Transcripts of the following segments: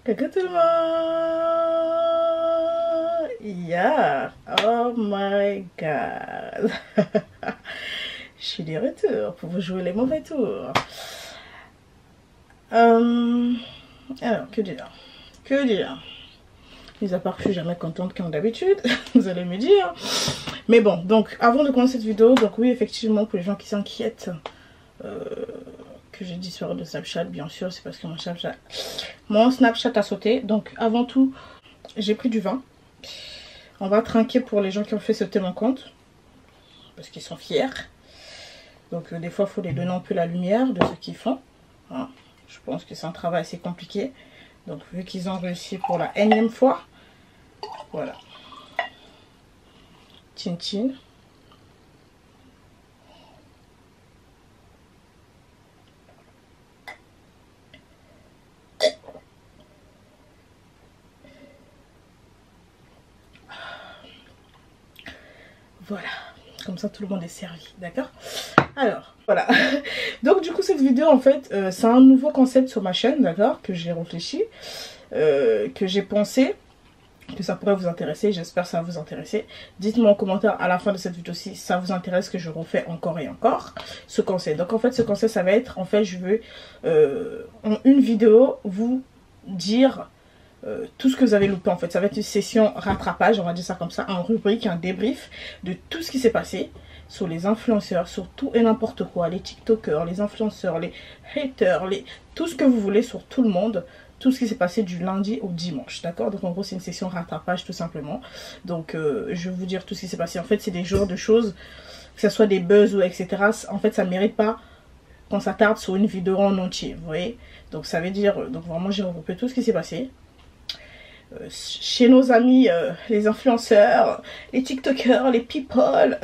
Coucou tout le monde! Yeah! Oh my god! Je suis de retour pour vous jouer les mauvais tours. Alors, que dire? Que dire? Mis à part que je suis jamais contente comme d'habitude, vous allez me dire. Mais bon, donc avant de commencer cette vidéo, donc oui, effectivement, pour les gens qui s'inquiètent que j'ai disparu de Snapchat, bien sûr, c'est parce que mon Snapchat a sauté. Donc avant tout, j'ai pris du vin. On va trinquer pour les gens qui ont fait sauter mon compte, parce qu'ils sont fiers. Donc des fois, il faut les donner un peu la lumière de ce qu'ils font. Hein. Je pense que c'est un travail assez compliqué. Donc vu qu'ils ont réussi pour la énième fois, voilà. Tchin tchin. Voilà, comme ça tout le monde est servi, d'accord? Alors, voilà. Donc du coup cette vidéo en fait, c'est un nouveau concept sur ma chaîne, d'accord? Que j'ai réfléchi, que j'ai pensé, que ça pourrait vous intéresser, j'espère que ça va vous intéresser. Dites-moi en commentaire à la fin de cette vidéo si ça vous intéresse que je refais encore et encore ce concept. Donc en fait ce concept ça va être, en fait je veux en une vidéo vous dire tout ce que vous avez loupé en fait. Ça va être une session rattrapage, on va dire ça comme ça, en rubrique, un débrief de tout ce qui s'est passé sur les influenceurs, sur tout et n'importe quoi, les tiktokers, les influenceurs, les haters, tout ce que vous voulez sur tout le monde, tout ce qui s'est passé du lundi au dimanche, d'accord? Donc en gros c'est une session rattrapage tout simplement. Donc je vais vous dire tout ce qui s'est passé. En fait c'est des genres de choses, que ce soit des buzz ou etc. En fait ça ne mérite pas qu'on s'attarde sur une vidéo en entier, vous voyez? Donc ça veut dire, donc vraiment j'ai regroupé tout ce qui s'est passé. Chez nos amis les influenceurs, les tiktokers, les people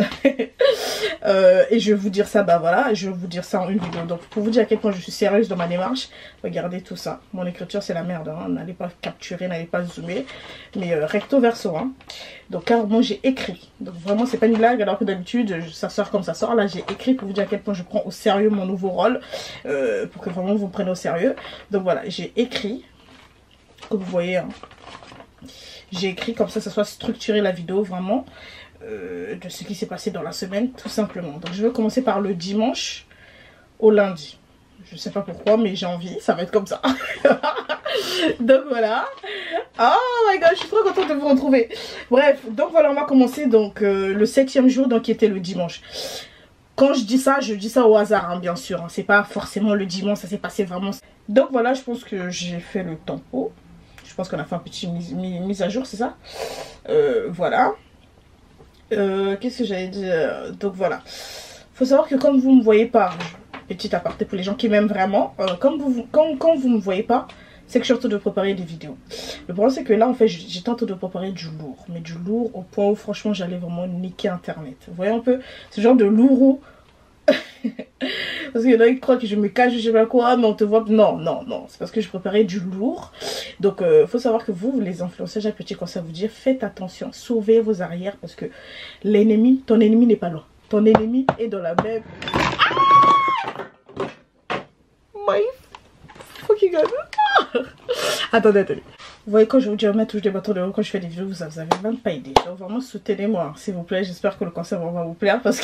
et je vais vous dire ça, bah voilà, je vais vous dire ça en une vidéo. Donc pour vous dire à quel point je suis sérieuse dans ma démarche, regardez tout ça. Mon écriture c'est la merde, hein. N'allez pas capturer, n'allez pas zoomer, mais recto verso, hein. Donc carrément j'ai écrit, donc vraiment c'est pas une blague, alors que d'habitude ça sort comme ça sort. Là j'ai écrit pour vous dire à quel point je prends au sérieux mon nouveau rôle, pour que vraiment vous me preniez au sérieux. Donc voilà, j'ai écrit, comme vous voyez, hein. J'ai écrit comme ça soit structuré la vidéo vraiment de ce qui s'est passé dans la semaine tout simplement. Donc je vais commencer par le dimanche au lundi. Je sais pas pourquoi mais j'ai envie, ça va être comme ça. Donc voilà. Oh my god, je suis trop contente de vous retrouver. Bref, donc voilà, on va commencer donc le 7e jour, donc qui était le dimanche. Quand je dis ça au hasard, hein, bien sûr. Hein, c'est pas forcément le dimanche, ça s'est passé vraiment. Donc voilà, je pense que j'ai fait le tempo. Je pense qu'on a fait un petit mise à jour, c'est ça? Voilà. Qu'est-ce que j'allais dire? Donc voilà. Faut savoir que comme vous me voyez pas, petit aparté pour les gens qui m'aiment vraiment, quand vous me voyez pas, c'est que je suis en train de préparer des vidéos. Le problème c'est que là en fait j'étais en train de préparer du lourd. Mais du lourd au point où franchement j'allais vraiment niquer internet. Vous voyez un peu ce genre de lourd. Parce qu'il y en a qui croient que je me cache, je sais pas quoi, mais on te voit. Non, non, non. C'est parce que je préparais du lourd. Donc, faut savoir que vous, les influenceurs, j'ai un petit conseil à vous dire. Faites attention, sauvez vos arrières parce que l'ennemi, ton ennemi n'est pas loin. Ton ennemi est dans la même. My fucking god. Attendez. Vous voyez, quand je vous dis mettre touche des bâtons de haut quand je fais des vidéos, vous avez même pas idée. Donc, vraiment, soutenez-moi, s'il vous plaît. J'espère que le conseil va vous plaire parce que.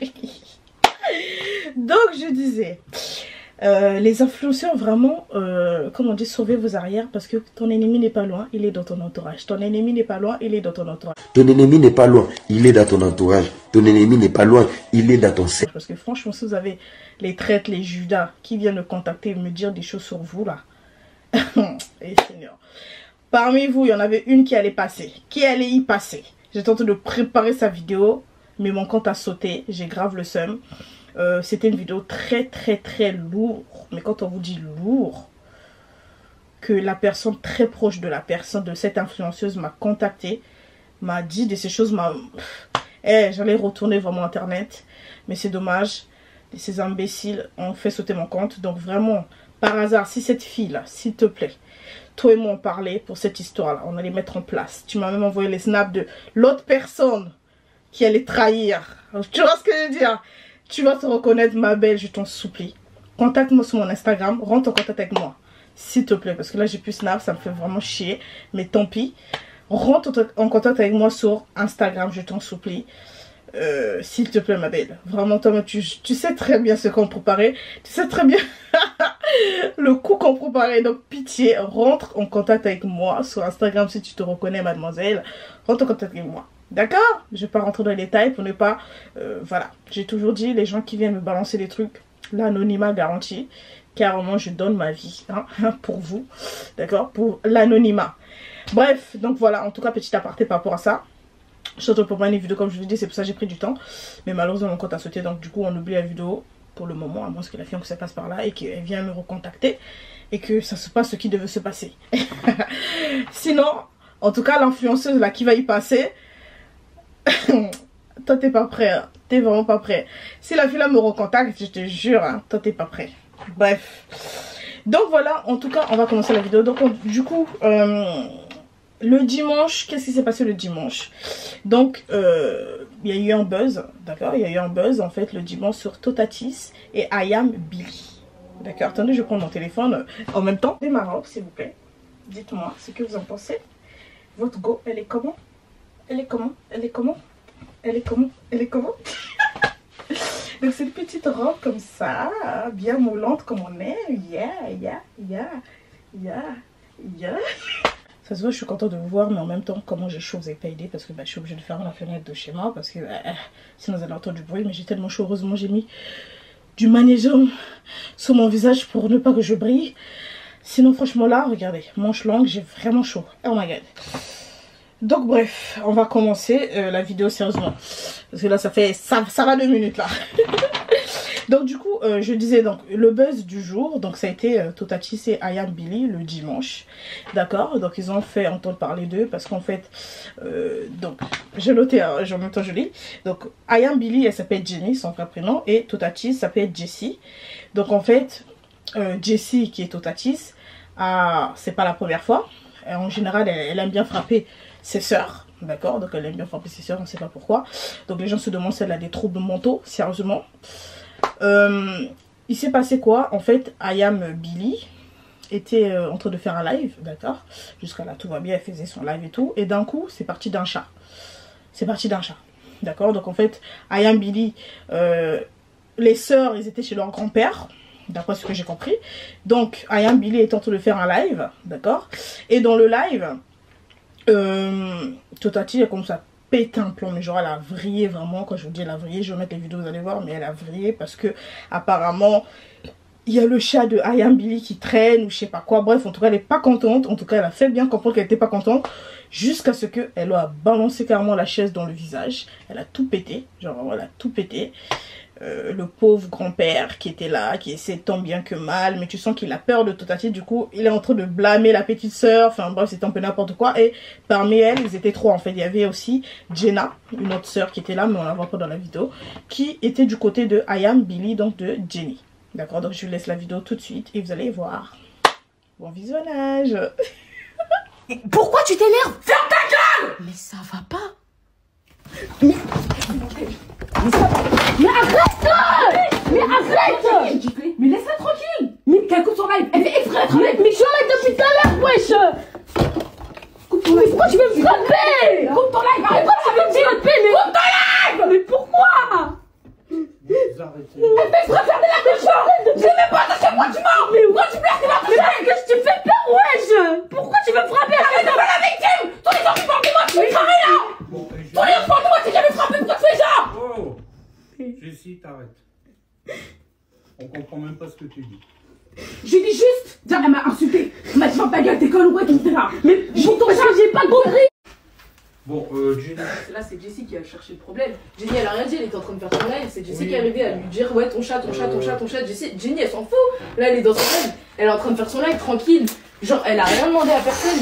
Donc je disais, les influenceurs vraiment, comme on dit, sauvez vos arrières parce que ton ennemi n'est pas loin, il est dans ton entourage. Ton ennemi n'est pas loin, il est dans ton entourage. Ton ennemi n'est pas loin, il est dans ton entourage. Ton ennemi n'est pas loin, il est dans ton cercle. Parce que franchement, si vous avez les traites, les Judas qui viennent me contacter et me dire des choses sur vous là, et Seigneur. Parmi vous, il y en avait une qui allait passer, qui allait y passer. J'ai tenté de préparer sa vidéo, mais mon compte a sauté, j'ai grave le seum. C'était une vidéo très lourde. Mais quand on vous dit lourd, que la personne très proche de la personne, de cette influenceuse m'a contacté, m'a dit de ces choses, j'allais retourner vraiment internet. Mais c'est dommage, ces imbéciles ont fait sauter mon compte. Donc vraiment, par hasard, si cette fille-là, s'il te plaît, toi et moi on parlait pour cette histoire-là, on allait mettre en place. Tu m'as même envoyé les snaps de l'autre personne qui allait trahir. Tu vois ce que je veux dire? Tu vas te reconnaître, ma belle, je t'en supplie. Contacte-moi sur mon Instagram, rentre en contact avec moi. s'il te plaît, parce que là j'ai plus Snap, ça me fait vraiment chier, mais tant pis. Rentre en contact avec moi sur Instagram, je t'en supplie. S'il te plaît ma belle, vraiment toi tu sais très bien ce qu'on préparait, tu sais très bien le coup qu'on préparait, donc pitié, rentre en contact avec moi sur Instagram si tu te reconnais mademoiselle, rentre en contact avec moi, d'accord? Je vais pas rentrer dans les détails pour ne pas, voilà, j'ai toujours dit, les gens qui viennent me balancer des trucs, l'anonymat garanti, carrément je donne ma vie, hein, pour vous, d'accord, pour l'anonymat. Bref, donc voilà, en tout cas petit aparté par rapport à ça. Surtout pour moi une vidéo comme je vous dis, c'est pour ça que j'ai pris du temps. Mais malheureusement mon compte a sauté, donc du coup on oublie la vidéo pour le moment, à moins que la fille que ça passe par là et qu'elle vienne me recontacter et que ça se passe ce qui devait se passer. Sinon, en tout cas l'influenceuse là qui va y passer, toi t'es pas prêt, hein. T'es vraiment pas prêt. Si la fille là me recontacte, je te jure, hein, toi t'es pas prêt. Bref. Donc voilà, en tout cas on va commencer la vidéo. Donc du coup... le dimanche, qu'est-ce qui s'est passé le dimanche? Donc, il y a eu un buzz, d'accord? Il y a eu un buzz, en fait, le dimanche sur Totatis et I Am Billy. D'accord? Attendez, je prends mon téléphone en même temps. C'est ma robe, s'il vous plaît. Dites-moi ce que vous en pensez. Votre go, elle est comment? Elle est comment? Elle est comment? Elle est comment? Elle est comment? Donc, c'est une petite robe comme ça, bien moulante comme on aime. Yeah. Ça se voit, je suis contente de vous voir, mais en même temps, comment j'ai chaud, vous n'avez pas aidé parce que je suis obligée de fermer la fenêtre de chez moi parce que sinon vous allez entendre du bruit. Mais j'ai tellement chaud, heureusement j'ai mis du magnésium sur mon visage pour ne pas que je brille. Sinon, franchement, là, regardez, manche longue, j'ai vraiment chaud. Oh my god. Donc, bref, on va commencer la vidéo sérieusement parce que là, ça va 2 minutes là. Donc du coup, je disais donc le buzz du jour, donc ça a été Totatis et I Am Billy le dimanche, d'accord? Donc ils ont fait entendre parler d'eux parce qu'en fait, donc j'ai noté, hein, en même temps je lis. Donc I Am Billy, elle s'appelle Jenny, son vrai prénom, et Totatis s'appelle Jessie. Donc en fait, Jessie qui est Totatis, c'est pas la première fois. En général, elle aime bien frapper ses sœurs. D'accord, donc elle aime bien frapper ses sœurs, on ne sait pas pourquoi. Donc les gens se demandent si elle a des troubles mentaux, sérieusement. Il s'est passé quoi? En fait, I Am Billy était en train de faire un live, d'accord? Jusqu'à là, tout va bien, elle faisait son live et tout. Et d'un coup, c'est parti d'un chat. C'est parti d'un chat. D'accord? Donc en fait, I Am Billy, les sœurs, ils étaient chez leur grand-père. D'après ce que j'ai compris. Donc, I Am Billy est en train de faire un live, d'accord? Et dans le live, Totatis, elle commence à péter un plomb, mais genre elle a vrillé vraiment. Quand je vous dis elle a vrillé, je vais mettre les vidéos, vous allez voir, mais elle a vrillé parce que apparemment il y a le chat de I Am Billy qui traîne ou je sais pas quoi. Bref, en tout cas elle est pas contente. En tout cas elle a fait bien comprendre qu'elle était pas contente jusqu'à ce que elle a balancé carrément la chaise dans le visage. Elle a tout pété, genre vraiment elle a tout pété. Le pauvre grand-père qui était là, qui essaie tant bien que mal, mais tu sens qu'il a peur de Totatis, du coup il est en train de blâmer la petite sœur, enfin bref c'était un peu n'importe quoi. Et parmi elles, ils étaient 3 en fait, il y avait aussi Jenna, une autre sœur qui était là, mais on la voit pas dans la vidéo, qui était du côté de I Am Billy, donc de Jenny. D'accord, donc je vous laisse la vidéo tout de suite et vous allez voir. Bon visionnage. Pourquoi tu t'énerves? Ferme ta gueule! Mais ça va pas. Mais arrête! Mais arrête! Mais laisse-la tranquille! Mais qu'elle coupe son live! Elle fait exprès d'être avec! Mais je live depuis tout à l'heure, wesh! Coupe ton live! Pourquoi tu veux me frapper? Coupe ton live! Arrête! Pourquoi tu veux me frapper? Mais coupe ton live! Mais pourquoi? Elle fait exprès de faire des lacs de chant! Je n'aime pas attaché à moi, tu mords! Mais pourquoi tu pleures? Mais qu'est-ce que tu fais peur, wesh? Pourquoi tu veux me frapper? Arrête de faire la victime! Tous les gens qui parlent de moi, tu es carré là! Tous les gens qui parlent de moi, tu viens me frapper! Pourquoi tu fais ça? Oh! Jessie, t'arrêtes. On comprend même pas ce que tu dis. J'ai dit juste! Tiens, elle m'a insulté! Elle m'a dit ta gueule, t'es conne, ouais, etc. Mais pour ton chat, j'ai pas compris! Bon, Jenny. Là, c'est Jessie qui a cherché le problème. Jenny, elle a rien dit, elle était en train de faire son live. C'est Jessie qui est arrivée à lui dire ouais, ton chat. Jenny, elle s'en fout. Là, elle est dans son live. Elle est en train de faire son live tranquille. Genre, elle a rien demandé à personne.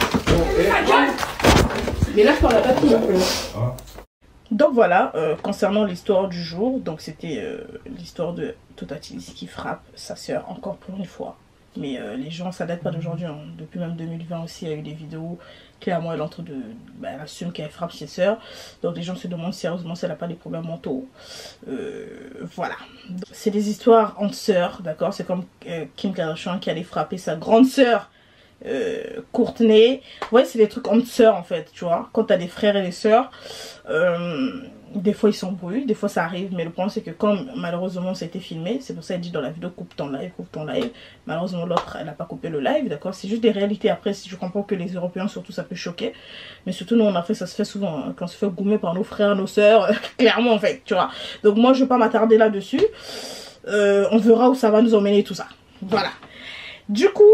Mais là, je parle à papy. Donc voilà, concernant l'histoire du jour, donc c'était l'histoire de Totatis qui frappe sa sœur encore pour une fois. Mais les gens, ça date pas d'aujourd'hui. Hein. Depuis même 2020 aussi, il y a eu des vidéos. Clairement, elle entre de... Bah, elle assume qu'elle frappe ses sœurs. Donc les gens se demandent sérieusement si elle n'a pas des problèmes mentaux. Voilà. C'est des histoires entre sœurs, d'accord? C'est comme Kim Kardashian qui allait frapper sa grande sœur. Courtenay. Ouais, c'est des trucs entre sœurs en fait, tu vois. Quand t'as des frères et des sœurs, des fois ils s'embrouillent, des fois ça arrive, mais le problème c'est que comme malheureusement ça a été filmé, c'est pour ça qu'elle dit dans la vidéo coupe ton live. Malheureusement l'autre elle n'a pas coupé le live, d'accord. C'est juste des réalités. Après, si je comprends que les Européens surtout ça peut choquer, mais surtout nous en Afrique ça se fait souvent, hein, quand on se fait goumer par nos frères, nos sœurs, clairement en fait, tu vois. Donc moi je vais pas m'attarder là-dessus. On verra où ça va nous emmener tout ça. Voilà. Du coup.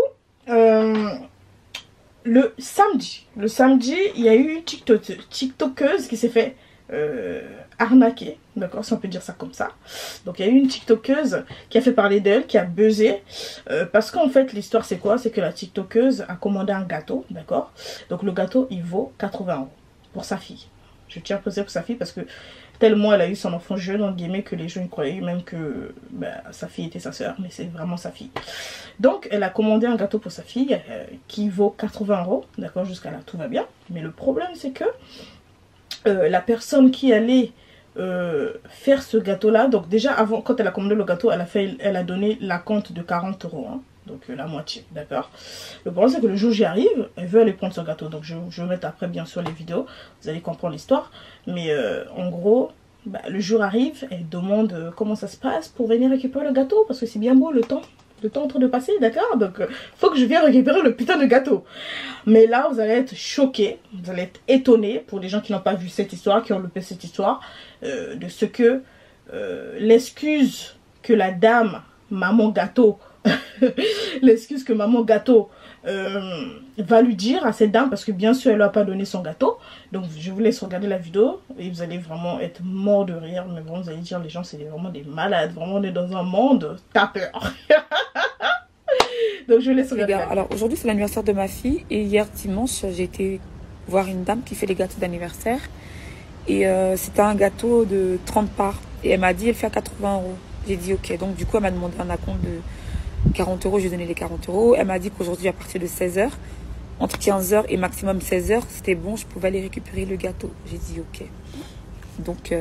Le samedi, il y a eu une TikTokeuse qui s'est fait arnaquer, d'accord, si on peut dire ça comme ça. Donc il y a eu une TikTokeuse qui a fait parler d'elle, qui a buzzé, parce qu'en fait l'histoire c'est quoi? C'est que la TikTokeuse a commandé un gâteau, d'accord. Donc le gâteau il vaut 80 € pour sa fille. Je tiens à préciser pour sa fille parce que tellement elle a eu son enfant jeune, en guillemets, que les gens croyaient même que sa fille était sa soeur, mais c'est vraiment sa fille. Donc elle a commandé un gâteau pour sa fille qui vaut 80 €, d'accord, jusqu'à là tout va bien. Mais le problème c'est que la personne qui allait faire ce gâteau là, donc déjà avant, quand elle a commandé le gâteau, elle a donné la compte de 40 €, hein. Donc la moitié, d'accord. Le problème c'est que le jour où j'y arrive, elle veut aller prendre son gâteau. Donc je vais mettre après bien sûr les vidéos, vous allez comprendre l'histoire. Mais en gros, le jour arrive, elle demande comment ça se passe pour venir récupérer le gâteau. Parce que c'est bien beau le temps en train de passer, d'accord. Donc faut que je vienne récupérer le putain de gâteau. Mais là vous allez être choqués, vous allez être étonnés, pour les gens qui n'ont pas vu cette histoire, qui ont loupé cette histoire, de ce que l'excuse que la dame, maman gâteau, l'excuse que maman gâteau va lui dire à cette dame, parce que bien sûr elle lui a pas donné son gâteau. Donc je vous laisse regarder la vidéo et vous allez vraiment être mort de rire. Mais bon, vous allez dire les gens c'est vraiment des malades, vraiment on est dans un monde tapeur. Donc je vous laisse regarder. Alors aujourd'hui c'est l'anniversaire de ma fille et hier dimanche j'ai été voir une dame qui fait les gâteaux d'anniversaire et c'était un gâteau de 30 parts et elle m'a dit elle fait à 80 €. J'ai dit ok, donc du coup elle m'a demandé un acompte de 40 €, je lui ai donné les 40 €. Elle m'a dit qu'aujourd'hui à partir de 16 h, entre 15 h et maximum 16 h, c'était bon, je pouvais aller récupérer le gâteau. J'ai dit ok. Donc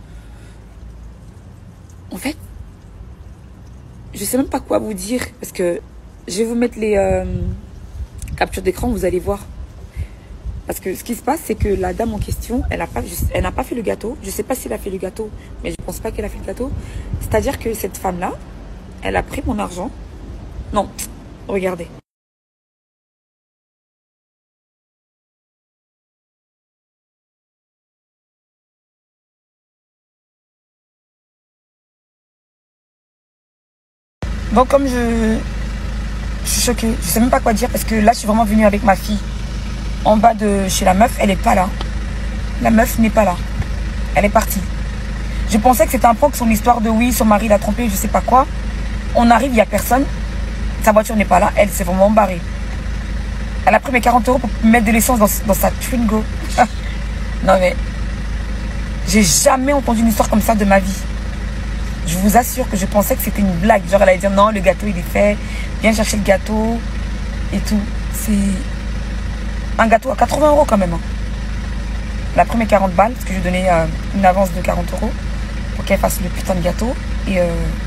en fait, je sais même pas quoi vous dire parce que je vais vous mettre les captures d'écran, vous allez voir. Parce que ce qui se passe, c'est que la dame en question, elle n'a pas fait le gâteau. Je sais pas si elle a fait le gâteau, mais je pense pas qu'elle a fait le gâteau. C'est-à-dire que cette femme-là, elle a pris mon argent. Non, regardez. Donc comme je suis choquée, je sais même pas quoi dire parce que là je suis vraiment venue avec ma fille en bas de chez la meuf, elle est pas là. La meuf n'est pas là. Elle est partie. Je pensais que c'était un prank, son histoire de oui, son mari l'a trompé, je sais pas quoi. On arrive, il y a personne. Sa voiture n'est pas là, elle s'est vraiment embarrée. Elle a pris mes 40 € pour mettre de l'essence dans sa Twingo. Non mais, j'ai jamais entendu une histoire comme ça de ma vie. Je vous assure que je pensais que c'était une blague. Genre elle allait dire non, le gâteau il est fait, viens chercher le gâteau et tout. C'est un gâteau à 80 € quand même. Hein. Elle a pris mes 40 balles parce que je lui ai donné une avance de 40 € pour qu'elle fasse le putain de gâteau. Et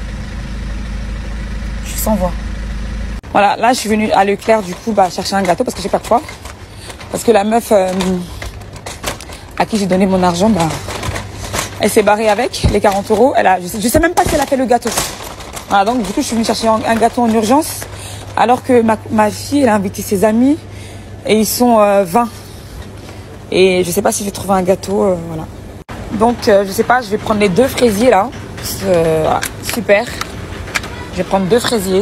je suis sans voix. Voilà, là je suis venue à Leclerc du coup chercher un gâteau parce que j'ai pas de foi. Parce que la meuf à qui j'ai donné mon argent, elle s'est barrée avec les 40 €. Je sais même pas si elle a fait le gâteau. Voilà, donc du coup je suis venue chercher un gâteau en urgence. Alors que ma fille, elle a invité ses amis. Et ils sont 20. Et je sais pas si je vais trouver un gâteau. Voilà. Donc je sais pas, je vais prendre les 2 fraisiers là. Voilà, super. Je vais prendre 2 fraisiers.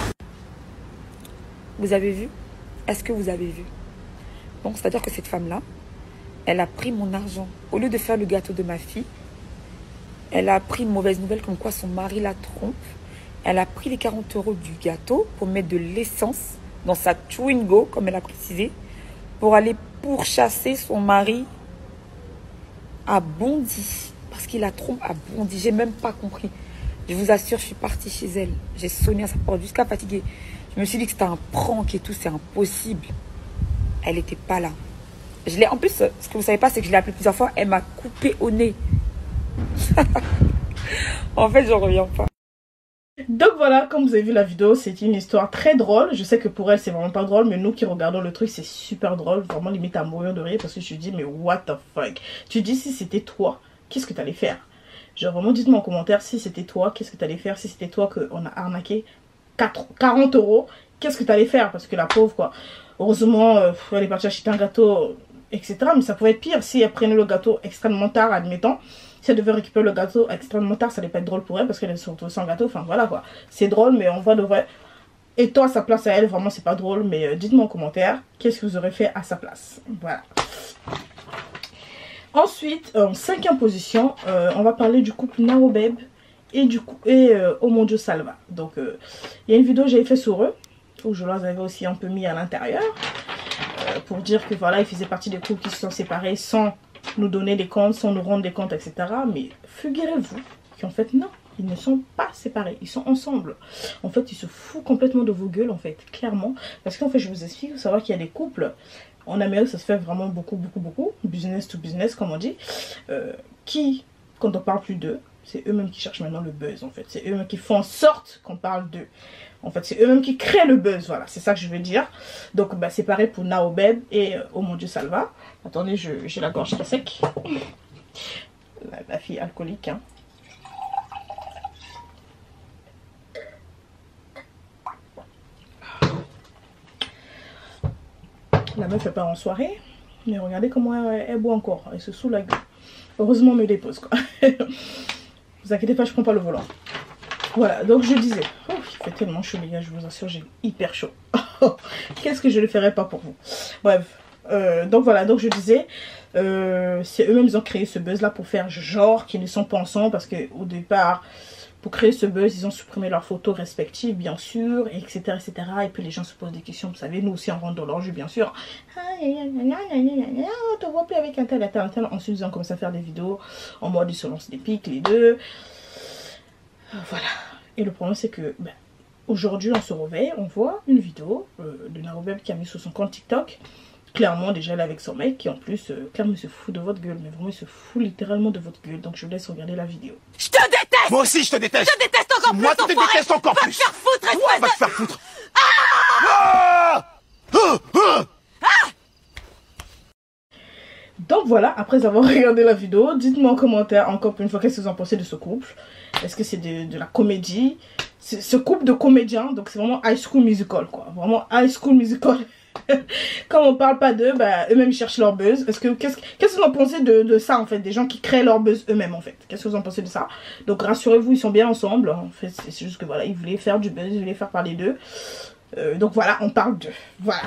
Vous avez vu? Est-ce que vous avez vu? Donc c'est-à-dire que cette femme-là, elle a pris mon argent. Au lieu de faire le gâteau de ma fille, elle a pris une mauvaise nouvelle comme quoi son mari la trompe. Elle a pris les 40 € du gâteau pour mettre de l'essence dans sa Twingo, comme elle a précisé, pour aller pourchasser son mari à Bondy. Parce qu'il la trompe à Bondy. J'ai même pas compris. Je vous assure, je suis partie chez elle. J'ai sonné à sa porte jusqu'à fatiguer. Je me suis dit que c'était un prank et tout, c'est impossible. Elle n'était pas là. Je l'ai, en plus, ce que vous savez pas, c'est que je l'ai appelée plusieurs fois. Elle m'a coupé au nez. En fait, j'en reviens pas. Donc voilà, comme vous avez vu la vidéo, c'est une histoire très drôle. Je sais que pour elle, c'est vraiment pas drôle, mais nous qui regardons le truc, c'est super drôle. Vraiment limite à mourir de rire parce que je me dis, mais what the fuck. Tu dis, si c'était toi, qu'est-ce que t'allais faire? Genre vraiment, dites-moi en commentaire, si c'était toi, qu'est-ce que t'allais faire? Si c'était toi qu'on a arnaqué 40 €, qu'est-ce que t'allais faire? Parce que la pauvre, quoi. Heureusement, elle est partie acheter un gâteau, etc. Mais ça pouvait être pire si elle prenait le gâteau extrêmement tard, admettons. Si elle devait récupérer le gâteau extrêmement tard, ça allait pas être drôle pour elle parce qu'elle se retrouve sans gâteau. Enfin voilà quoi. C'est drôle, mais on voit de vrai. Et toi, sa place à elle, vraiment, c'est pas drôle. Mais dites-moi en commentaire, qu'est-ce que vous aurez fait à sa place? Voilà. Ensuite, en 5e position, on va parler du couple Naobeb et Oh mon Dieu Salva. Donc, il y a une vidéo que j'avais fait sur eux, où je les avais aussi un peu mis à l'intérieur, pour dire que voilà, ils faisaient partie des couples qui se sont séparés sans nous donner des comptes, sans nous rendre des comptes, etc. Mais figurez-vous qu'en fait, non, ils ne sont pas séparés, ils sont ensemble. En fait, ils se foutent complètement de vos gueules, en fait, clairement. Parce qu'en fait, je vous explique, il faut savoir qu'il y a des couples, en Amérique, ça se fait vraiment beaucoup, business to business, comme on dit, qui, quand on parle plus d'eux, c'est eux-mêmes qui cherchent maintenant le buzz, en fait. C'est eux-mêmes qui font en sorte qu'on parle d'eux. En fait, c'est eux-mêmes qui créent le buzz, voilà, c'est ça que je veux dire. Donc, bah, c'est pareil pour Naobeb et Oh mon Dieu Salva. Attendez, j'ai la gorge très sec. La fille alcoolique, hein. La meuf elle part en soirée, mais regardez comment elle boit encore. Elle se saoule la gueule. Heureusement, on me dépose, quoi. Vous inquiétez pas, je prends pas le volant. Voilà, donc je disais, oh, il fait tellement chaud les gars, je vous assure, j'ai hyper chaud. Qu'est-ce que je ne ferais pas pour vous? Bref, donc voilà, donc je disais, c'est eux-mêmes ils ont créé ce buzz là pour faire genre qu'ils ne sont pas ensemble, parce qu'au départ, pour créer ce buzz, ils ont supprimé leurs photos respectives, bien sûr, etc., etc. Et puis les gens se posent des questions, vous savez, nous aussi on rentre dans leur jeu, bien sûr. On te voit plus avec un tel. Ensuite ils ont commencé à faire des vidéos en mode ils se lancent des pics, les deux. Voilà. Et le problème c'est que ben, aujourd'hui on se réveille, on voit une vidéo de Naobeb qui a mis sur son compte TikTok. Clairement déjà elle est avec son mec qui en plus clairement il se fout de votre gueule. Mais vraiment il se fout littéralement de votre gueule. Donc je vous laisse regarder la vidéo. Je te déteste! Moi aussi je te déteste! Je te déteste encore plus! Moi tu te détestes encore plus! Va te faire foutre, Toi va te faire foutre! Donc voilà, après avoir regardé la vidéo, dites-moi en commentaire encore une fois qu'est-ce que vous en pensez de ce couple. Est-ce que c'est de la comédie? Ce couple de comédiens, donc c'est vraiment High School Musical quoi. Vraiment High School Musical. Quand on parle pas d'eux, bah, eux-mêmes ils cherchent leur buzz. Qu'est-ce que vous en pensez de ça en fait? Des gens qui créent leur buzz eux-mêmes en fait. Qu'est-ce que vous en pensez de ça? Donc rassurez-vous, ils sont bien ensemble. En fait, c'est juste que voilà, ils voulaient faire du buzz, ils voulaient faire parler d'eux. Donc voilà, on parle d'eux. Voilà.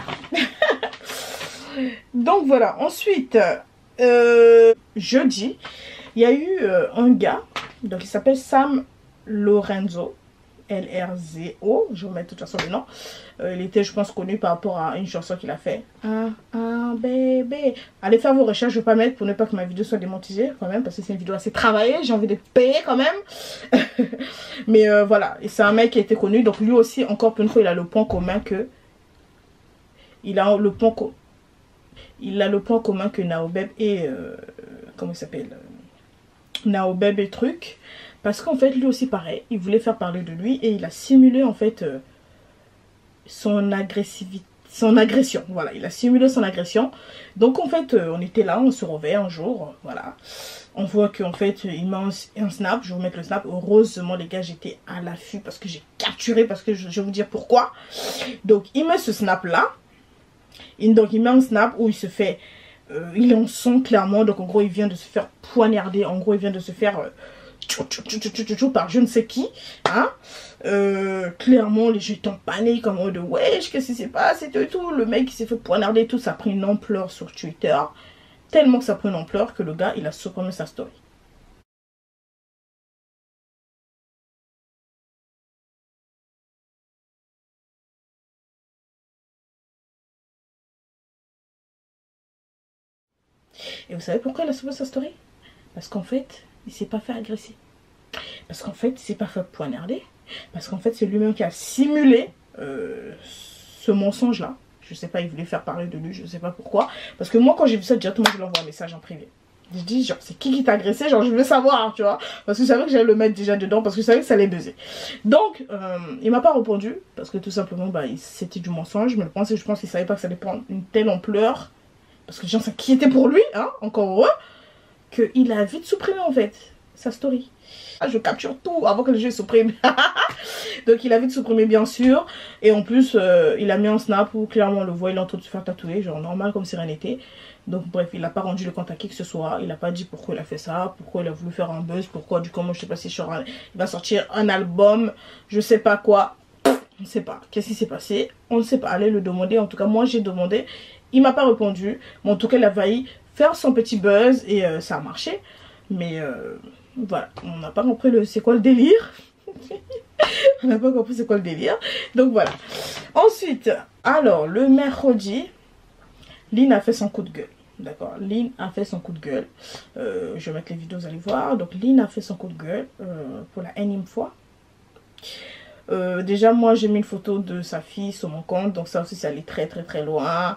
Donc voilà, ensuite, jeudi, il y a eu un gars, donc il s'appelle Sam Lorenzo. LRZO, je vais vous mettre de toute façon le nom. Il était, je pense, connu par rapport à une chanson qu'il a fait. Un bébé. Allez faire vos recherches, je ne vais pas mettre pour ne pas que ma vidéo soit démonétisée quand même, parce que c'est une vidéo assez travaillée, j'ai envie de payer quand même. Mais voilà, et c'est un mec qui a été connu, donc lui aussi, encore une fois, il a le point commun que... Il a le point commun que Naobeb et... comment il s'appelle Naobeb et truc. Parce qu'en fait, lui aussi, pareil, il voulait faire parler de lui et il a simulé, en fait, son agression. Voilà, il a simulé son agression. Donc, en fait, on était là, on se réveille un jour, voilà. On voit qu'en fait, il met un snap, je vais vous mettre le snap. Heureusement, les gars, j'étais à l'affût parce que j'ai capturé, parce que je vais vous dire pourquoi. Donc, il met ce snap-là. Donc, il met un snap où il se fait... il est en son, clairement. Donc, en gros, il vient de se faire poignarder. En gros, il vient de se faire... par je ne sais qui, hein. Clairement les gens étaient en panique en mode wesh qu'est-ce qui s'est passé et tout. Le mec qui s'est fait poignarder et tout, ça a pris une ampleur sur Twitter, tellement que ça a pris une ampleur que le gars il a supprimé sa story. Et vous savez pourquoi il a supprimé sa story? Parce qu'en fait il s'est pas fait agresser. Parce qu'en fait, il s'est pas fait poignarder. Parce qu'en fait, c'est lui-même qui a simulé ce mensonge-là. Je sais pas, il voulait faire parler de lui, je sais pas pourquoi. Parce que moi, quand j'ai vu ça, directement, je lui envoie un message en privé. Je dis, genre, c'est qui t'a agressé? Genre, je veux savoir, tu vois. Parce que je savais que j'allais le mettre déjà dedans, parce que je savais que ça allait buzzer. Donc, il m'a pas répondu, parce que tout simplement, bah, c'était du mensonge. Mais je pense qu'il savait pas que ça allait prendre une telle ampleur. Parce que les gens s'inquiétaient pour lui, hein, encore heureux, qu'il a vite supprimé, en fait, sa story. Ah, je capture tout avant que le jeu supprime. Donc, il a vite supprimé, bien sûr. Et en plus, il a mis un snap où clairement on le voit, il est en train de se faire tatouer, genre normal comme sérénité. Donc, bref, il n'a pas rendu le compte à qui que ce soit. Il n'a pas dit pourquoi il a fait ça, pourquoi il a voulu faire un buzz, pourquoi, du comment, je sais pas si il va sortir un album, je sais pas quoi. On ne sait pas. Qu'est-ce qui s'est passé? On ne sait pas. Allez le demander. En tout cas, moi, j'ai demandé. Il m'a pas répondu. Mais en tout cas, il a failli faire son petit buzz et ça a marché. Mais voilà, on n'a pas compris c'est quoi le délire. On n'a pas compris c'est quoi le délire. Donc voilà. Ensuite, alors, le mercredi, Lynn a fait son coup de gueule. D'accord, Lynn a fait son coup de gueule. Je vais mettre les vidéos, vous allez voir. Donc, Lynn a fait son coup de gueule pour la énième fois. Déjà, moi, j'ai mis une photo de sa fille sur mon compte. Donc, ça aussi, ça allait très, très, très loin.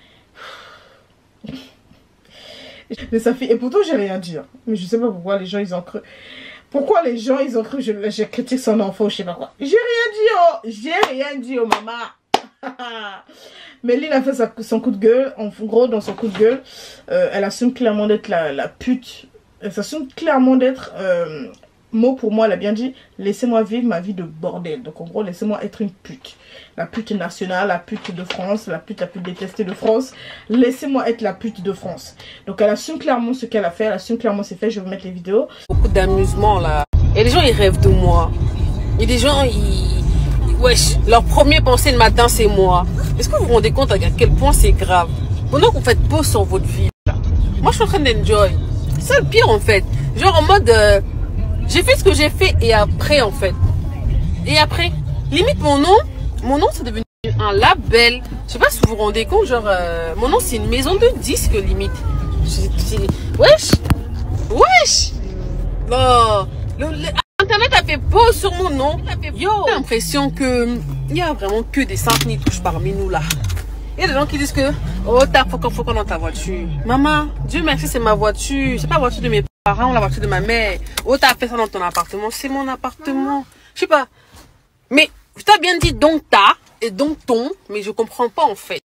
De sa fille. Et pourtant, j'ai rien dit. Hein. Mais je sais pas pourquoi les gens, ils ont cru. Pourquoi les gens, ils ont cru que je critique son enfant, je sais pas quoi. J'ai rien dit, oh. J'ai rien dit, oh, maman. Mais Lynn a fait son coup de gueule. En gros, dans son coup de gueule, elle assume clairement d'être la pute. Elle s'assume clairement d'être... mot pour moi, elle a bien dit, laissez-moi vivre ma vie de bordel. Donc en gros, laissez-moi être une pute. La pute nationale, la pute de France, la pute la plus détestée de France. Laissez-moi être la pute de France. Donc elle assume clairement ce qu'elle a fait, elle assume clairement ses faits. Je vais vous mettre les vidéos. Beaucoup d'amusement là. Et les gens, ils rêvent de moi. Et des gens, wesh, leur première pensée le matin, c'est moi. Est-ce que vous vous rendez compte à quel point c'est grave? Pendant que vous faites pause sur votre vie, là, moi je suis en train d'enjoy. C'est le pire en fait. Genre en mode... j'ai fait ce que j'ai fait et après en fait. Et après, limite mon nom c'est devenu un label. Je sais pas si vous vous rendez compte, genre mon nom c'est une maison de disques limite. Wesh. Wesh. Bon, Internet a fait pause sur mon nom. Yo, j'ai l'impression que il y a vraiment que des saintes touches parmi nous là. Il y a des gens qui disent que oh t'as faut qu'on dans ta voiture. Maman, Dieu merci c'est ma voiture. C'est pas la voiture de mes parents, la voiture de ma mère. Oh t'as fait ça dans ton appartement. C'est mon appartement. Je sais pas. Mais tu as bien dit donc t'as et donc ton. Mais je comprends pas en fait.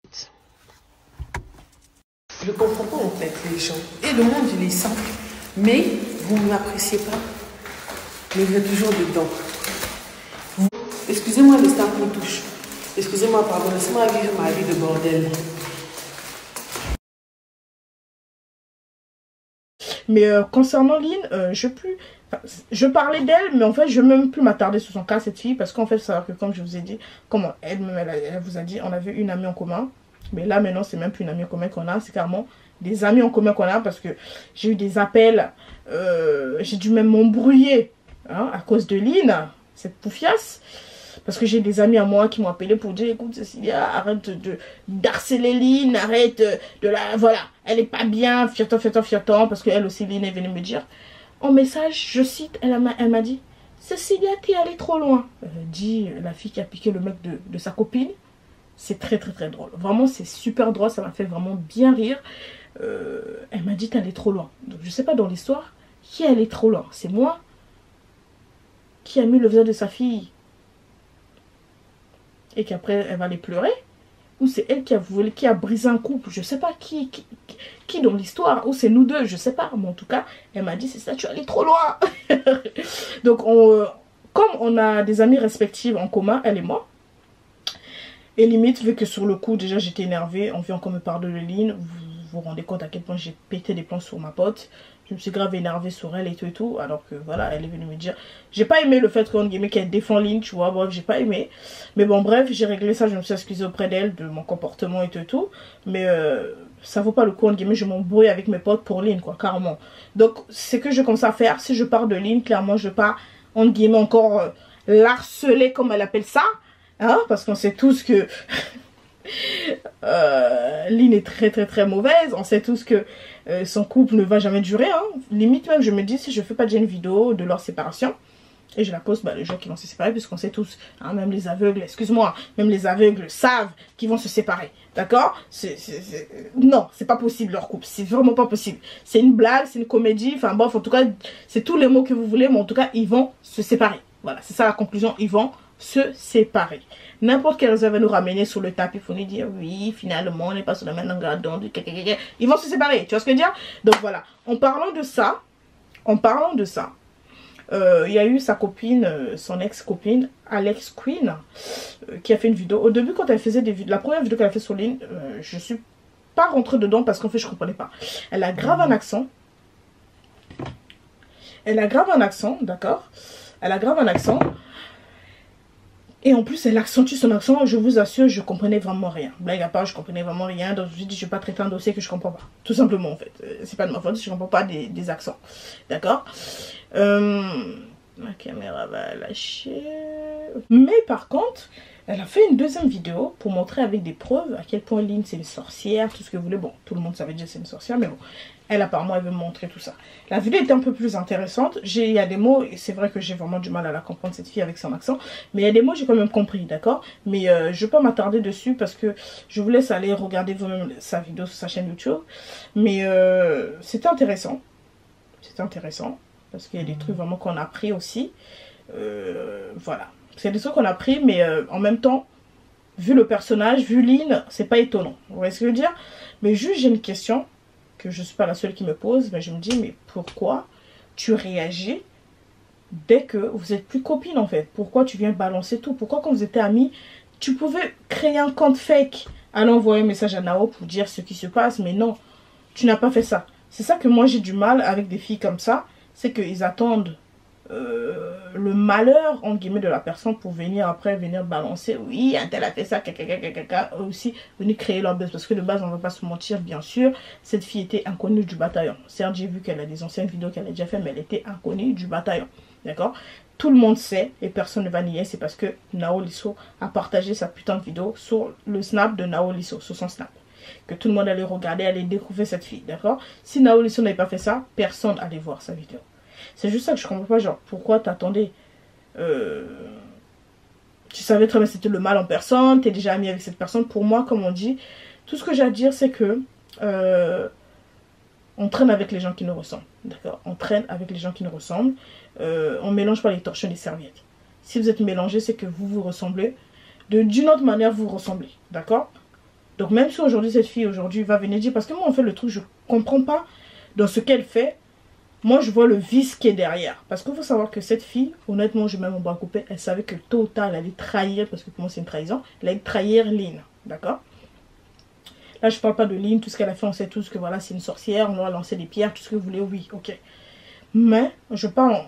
Je comprends pas en fait les gens. Et le monde il est simple. Mais vous ne m'appréciez pas. Mais vous êtes toujours dedans. Excusez-moi les saintes me touchent. Excusez-moi, pardon, laissez-moi vivre ma vie de bordel. Mais concernant Lynn, je parlais d'elle, mais en fait, je ne vais même plus m'attarder sur son cas, cette fille, parce qu'en fait, ça que comme je vous ai dit, comme elle vous a dit, on avait une amie en commun. Mais là, maintenant, c'est même plus une amie en commun qu'on a, c'est carrément des amis en commun qu'on a, parce que j'ai eu des appels, j'ai dû même m'embrouiller hein, à cause de Lynn, cette poufiasse. Parce que j'ai des amis à moi qui m'ont appelé pour dire écoute Cecilia, arrête d'harceler Lynn, arrête de la... Voilà, elle est pas bien, fiatant. Parce qu'elle aussi, Lynn est venue me dire en message, je cite, elle m'a dit Cecilia, t'es allée trop loin. Dit la fille qui a piqué le mec de sa copine. C'est très drôle. Vraiment, c'est super drôle, ça m'a fait vraiment bien rire. Elle m'a dit t'es allée trop loin. Donc je sais pas dans l'histoire, qui est allé trop loin? C'est moi qui a mis le visage de sa fille et qu'après elle va aller pleurer, ou c'est elle qui a brisé un couple, je sais pas qui dans l'histoire, ou c'est nous deux, je sais pas, mais en tout cas elle m'a dit c'est ça, tu es allé trop loin. Donc comme on a des amis respectifs en commun, elle et moi, et limite vu que sur le coup déjà j'étais énervée, on vient encore me parler de Lynn, vous vous rendez compte à quel point j'ai pété des plombs sur ma pote. Je me suis grave énervée sur elle et tout, alors que voilà, elle est venue me dire... J'ai pas aimé le fait qu'elle défend Lynn, tu vois, bref, j'ai pas aimé. Mais bon, bref, j'ai réglé ça, je me suis excusée auprès d'elle de mon comportement et tout. Mais ça vaut pas le coup, entre guillemets, je m'embrouille avec mes potes pour Lynn, quoi, carrément. Donc, c'est que je commence à faire, si je pars de Lynn, clairement, je vais pas, entre guillemets, encore l'harceler, comme elle appelle ça, hein, parce qu'on sait tous que... Lynn est très mauvaise. On sait tous que son couple ne va jamais durer hein. Limite même je me dis si je fais pas déjà une vidéo de leur séparation, Et je la pose les gens qui vont se séparer, puisqu'on sait tous, hein, même les aveugles, excuse-moi, même les aveugles savent qu'ils vont se séparer. D'accord? Non, c'est pas possible leur couple. C'est vraiment pas possible. C'est une blague, c'est une comédie. Enfin bon, en tout cas, c'est tous les mots que vous voulez, mais en tout cas, ils vont se séparer. Voilà, c'est ça la conclusion. Ils vont se séparer. N'importe quelle raison va nous ramener sur le tapis pour nous dire oui, finalement, on n'est pas sur la même longueur d'onde. Ils vont se séparer. Tu vois ce que je veux dire? Donc voilà. En parlant de ça, il y a eu sa copine, son ex-copine, Alex Queen, qui a fait une vidéo. Au début, quand elle faisait des vidéos, la première vidéo qu'elle a fait sur ligne, je suis pas rentrée dedans parce qu'en fait, je comprenais pas. Elle a grave un accent. D'accord? Elle a grave un accent. Et en plus, elle accentue son accent. Je vous assure, je comprenais vraiment rien. Blague à part, je comprenais vraiment rien. Donc, je me dis, je vais pas traiter un dossier que je comprends pas. Tout simplement, en fait. C'est pas de ma faute si je comprends pas des accents. D'accord? Ma caméra va lâcher. Mais par contre, elle a fait une deuxième vidéo pour montrer avec des preuves à quel point Lynn c'est une sorcière, tout ce que vous voulez. Bon, tout le monde savait déjà que c'est une sorcière, mais bon. Elle, apparemment, elle veut me montrer tout ça. La vidéo était un peu plus intéressante. Il y a des mots, et c'est vrai que j'ai vraiment du mal à la comprendre, cette fille, avec son accent. Mais il y a des mots, j'ai quand même compris, d'accord? Mais je ne vais pas m'attarder dessus parce que je vous laisse aller regarder vous-même sa vidéo sur sa chaîne YouTube. Mais c'était intéressant. C'était intéressant. Parce qu'il y a des trucs vraiment qu'on a appris aussi. Voilà. C'est des trucs qu'on a appris, mais en même temps, vu le personnage, vu Lynn, c'est pas étonnant. Vous voyez ce que je veux dire? Mais juste, j'ai une question que je ne suis pas la seule qui me pose, mais je me dis, mais pourquoi tu réagis dès que vous êtes plus copine en fait? Pourquoi tu viens balancer tout? Pourquoi quand vous étiez amis, tu pouvais créer un compte fake, aller envoyer un message à Nao pour dire ce qui se passe, mais non, tu n'as pas fait ça. C'est ça que moi j'ai du mal avec des filles comme ça, c'est qu'ils attendent le malheur en guillemets de la personne pour venir après venir balancer. Oui, un tel a fait ça, aussi venir créer leur buzz, parce que de base on va pas se mentir, bien sûr, cette fille était inconnue du bataillon. Certes, j'ai vu qu'elle a des anciennes vidéos qu'elle a déjà fait, mais elle était inconnue du bataillon, d'accord? Tout le monde sait et personne ne va nier, c'est parce que Nao Lisso a partagé sa putain de vidéo sur le snap de Nao Lisso, sur son snap, que tout le monde allait regarder, allait découvrir cette fille, d'accord? Si Nao Lisso n'avait pas fait ça, personne allait voir sa vidéo. C'est juste ça que je comprends pas, genre, pourquoi t'attendais? Tu savais très bien que c'était le mal en personne, t'es déjà ami avec cette personne. Pour moi, comme on dit, tout ce que j'ai à dire, c'est que on traîne avec les gens qui nous ressemblent, d'accord? On traîne avec les gens qui nous ressemblent. On mélange pas les torchons et les serviettes. Si vous êtes mélangés, c'est que vous vous ressemblez. D'une autre manière, vous ressemblez, d'accord? Donc même si aujourd'hui, cette fille, aujourd'hui, va venir dire... Parce que moi, en fait, le truc, je comprends pas dans ce qu'elle fait. Moi, je vois le vice qui est derrière. Parce qu'il faut savoir que cette fille, honnêtement, je mets mon bras coupé, elle savait que tôt ou tard, elle allait trahir, parce que pour moi, c'est une trahison, elle allait trahir Lynn, d'accord? Là, je parle pas de Lynn, tout ce qu'elle a fait, on sait tous que voilà, c'est une sorcière, on va lancer des pierres, tout ce que vous voulez, oui, ok. Mais, je parle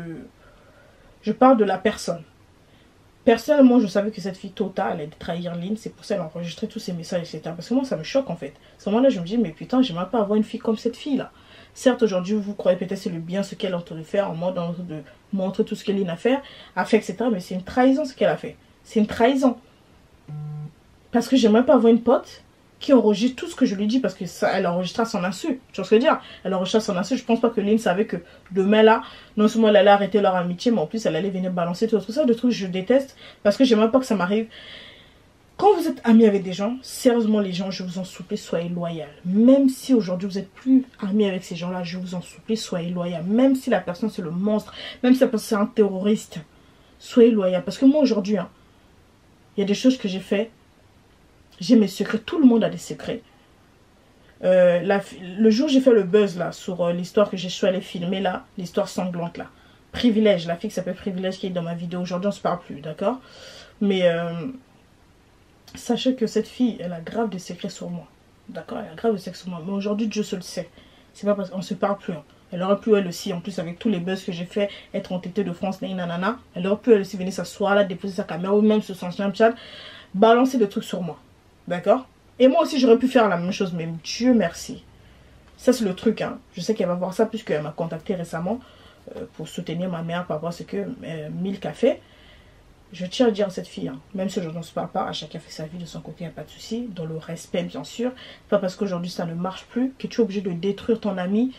de la personne. Personnellement, je savais que cette fille tôt ou tard, elle allait trahir Lynn, c'est pour ça qu'elle a enregistré tous ces messages, etc. Parce que moi, ça me choque, en fait. À ce moment-là, je me dis, mais putain, j'aimerais pas avoir une fille comme cette fille-là. Certes, aujourd'hui, vous croyez peut-être c'est le bien ce qu'elle est en train de faire, en mode de montrer tout ce que Lynn a fait, etc. Mais c'est une trahison ce qu'elle a fait. C'est une trahison. Parce que j'aimerais pas avoir une pote qui enregistre tout ce que je lui dis, parce que ça, elle enregistre à son insu. Tu vois ce que je veux dire? Elle enregistre à son insu. Je pense pas que Lynn savait que demain là, non seulement elle allait arrêter leur amitié, mais en plus elle allait venir balancer tout ça. De trucs que je déteste, parce que j'aimerais pas que ça m'arrive. Quand vous êtes amis avec des gens, sérieusement les gens, je vous en supplie, soyez loyal. Même si aujourd'hui vous n'êtes plus amis avec ces gens-là, je vous en supplie, soyez loyal. Même si la personne c'est le monstre, même si la personne c'est un terroriste, soyez loyal. Parce que moi aujourd'hui, hein, il y a des choses que j'ai fait, j'ai mes secrets, tout le monde a des secrets. Le jour où j'ai fait le buzz là, sur l'histoire que je suis allée filmer là, l'histoire sanglante là, Privilège, la fille qui s'appelle Privilège qui est dans ma vidéo, aujourd'hui on se parle plus, d'accord? Mais... sachez que cette fille, elle a grave des secrets sur moi. D'accord? Elle a grave des secrets sur moi. Mais aujourd'hui, Dieu seul le sait. C'est pas parce qu'on se parle plus. Hein. Elle aurait pu, elle aussi, en plus, avec tous les buzz que j'ai fait, être entêtée de France, nanana. Elle aurait pu, elle aussi, venir s'asseoir là, déposer sa caméra, ou même sur son Snapchat, balancer des trucs sur moi. D'accord? Et moi aussi, j'aurais pu faire la même chose, mais Dieu merci. Ça, c'est le truc, hein. Je sais qu'elle va voir ça, puisqu'elle m'a contacté récemment pour soutenir ma mère par rapport à ce que Milk a fait. Je tiens à dire à cette fille, hein, même si je n'en parle pas, à chacun fait sa vie de son côté, il n'y a pas de souci, dans le respect bien sûr. Pas parce qu'aujourd'hui ça ne marche plus que tu es obligé de détruire ton ami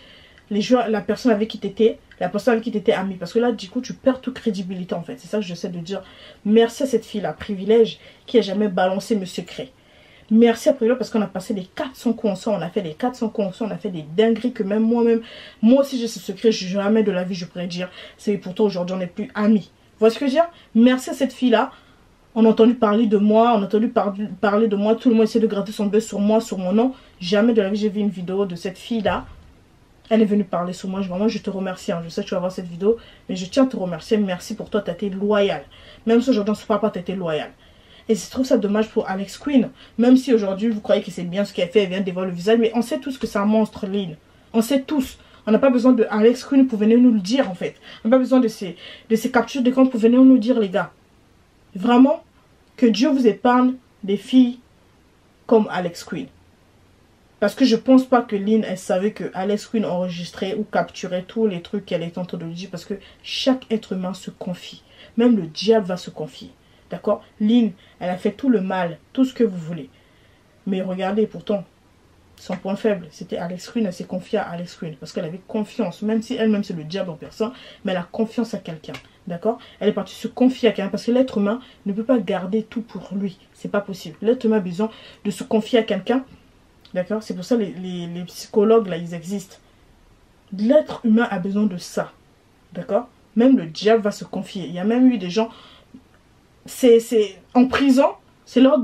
les gens, la personne avec qui t'étais, amie. Parce que là, du coup, tu perds toute crédibilité en fait. C'est ça que j'essaie de dire. Merci à cette fille-là, privilège, qui a jamais balancé mes secrets. Merci à Privilège parce qu'on a passé les 400 coups ensemble, on a fait les 400 coups ensemble, on a fait des dingueries que même moi aussi j'ai ce secret, jamais de la vie je pourrais dire. C'est pourtant aujourd'hui on n'est plus amis. Vous voyez ce que je veux dire? Merci à cette fille-là. On a entendu parler de moi, on a entendu parler de moi, tout le monde essaie de gratter son buzz sur moi, sur mon nom. Jamais de la vie j'ai vu une vidéo de cette fille-là. Elle est venue parler sur moi, vraiment je te remercie, hein. Je sais que tu vas voir cette vidéo, mais je tiens à te remercier, merci pour toi, tu as été loyal. Même si aujourd'hui on ne se parle pas, tu as été loyal. Et je trouve ça dommage pour Alex Queen. Même si aujourd'hui vous croyez que c'est bien ce qu'elle fait, elle vient de dévoiler le visage. Mais on sait tous que c'est un monstre, Lynn. On sait tous. On n'a pas besoin de Alex Queen pour venir nous le dire en fait. On n'a pas besoin de ces captures d'écran pour venir nous dire les gars. Vraiment, que Dieu vous épargne des filles comme Alex Queen. Parce que je pense pas que Lynn, elle savait que Alex Queen enregistrait ou capturait tous les trucs qu'elle est en train de lui dire. Parce que chaque être humain se confie. Même le diable va se confier. D'accord? Lynn, elle a fait tout le mal, tout ce que vous voulez. Mais regardez, pourtant, son point faible, c'était Alex Queen. Elle s'est confiée à Alex Queen parce qu'elle avait confiance. Même si elle-même, c'est le diable en personne, mais elle a confiance à quelqu'un. D'accord? Elle est partie se confier à quelqu'un parce que l'être humain ne peut pas garder tout pour lui. C'est pas possible. L'être humain a besoin de se confier à quelqu'un. D'accord? C'est pour ça que les psychologues, là, ils existent. L'être humain a besoin de ça. D'accord? Même le diable va se confier. Il y a même eu des gens... C'est en prison, c'est leur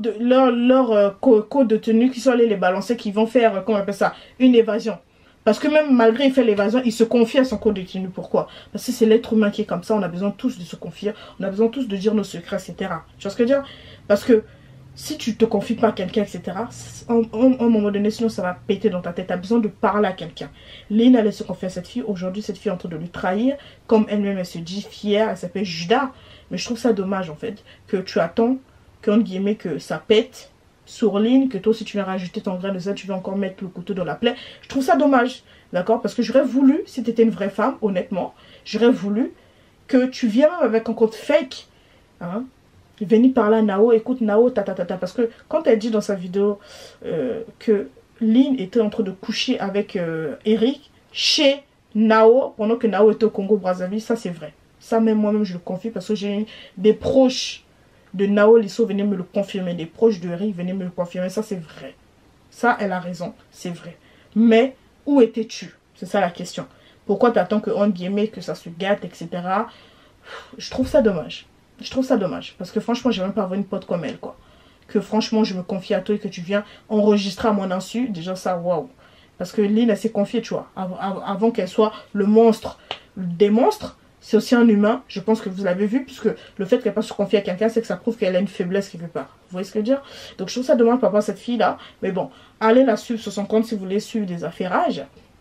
code de tenue qui sont allés les balancer, qui vont faire, comment on appelle ça, une évasion. Parce que même malgré il fait l'évasion, il se confie à son code de tenue. Pourquoi? Parce que c'est l'être humain qui est comme ça, on a besoin tous de se confier, on a besoin tous de dire nos secrets, etc. Tu vois ce que je veux dire? Parce que si tu te confies pas à quelqu'un, etc., à un moment donné, sinon ça va péter dans ta tête. Tu as besoin de parler à quelqu'un. Lynn allait se confier à cette fille. Aujourd'hui, cette fille est en train de lui trahir. Comme elle-même, elle se dit fière. Elle s'appelle Judas. Mais je trouve ça dommage, en fait, que tu attends, qu'entre guillemets, que ça pète sur Lynn, que toi aussi tu viens rajouter ton grain de sel, tu vas encore mettre le couteau dans la plaie. Je trouve ça dommage, d'accord? Parce que j'aurais voulu, si tu étais une vraie femme, honnêtement, j'aurais voulu que tu viennes avec un compte fake, hein? Venir parler à Nao, écoute Nao, parce que quand elle dit dans sa vidéo que Lynn était en train de coucher avec Eric chez Nao, pendant que Nao était au Congo-Brazzaville, ça c'est vrai. Ça même moi-même je le confie parce que j'ai des proches de Nao Lisso venaient me le confirmer, des proches de Eric venaient me le confirmer, ça c'est vrai. Ça elle a raison, c'est vrai. Mais où étais-tu? C'est ça la question. Pourquoi t'attends que on guillemets que ça se gâte, etc. Je trouve ça dommage. Je trouve ça dommage. Parce que franchement, j'ai même pas avoir une pote comme elle, quoi. Que franchement, je me confie à toi et que tu viens enregistrer à mon insu. Déjà, ça, waouh. Parce que Lynn, elle s'est confiée, tu vois. Avant qu'elle soit le monstre des monstres, c'est aussi un humain. Je pense que vous l'avez vu. Puisque le fait qu'elle pas se confier à quelqu'un, c'est que ça prouve qu'elle a une faiblesse quelque part. Vous voyez ce que je veux dire? Donc, je trouve ça dommage par rapport à cette fille-là. Mais bon, allez la suivre sur son compte si vous voulez suivre des affairages.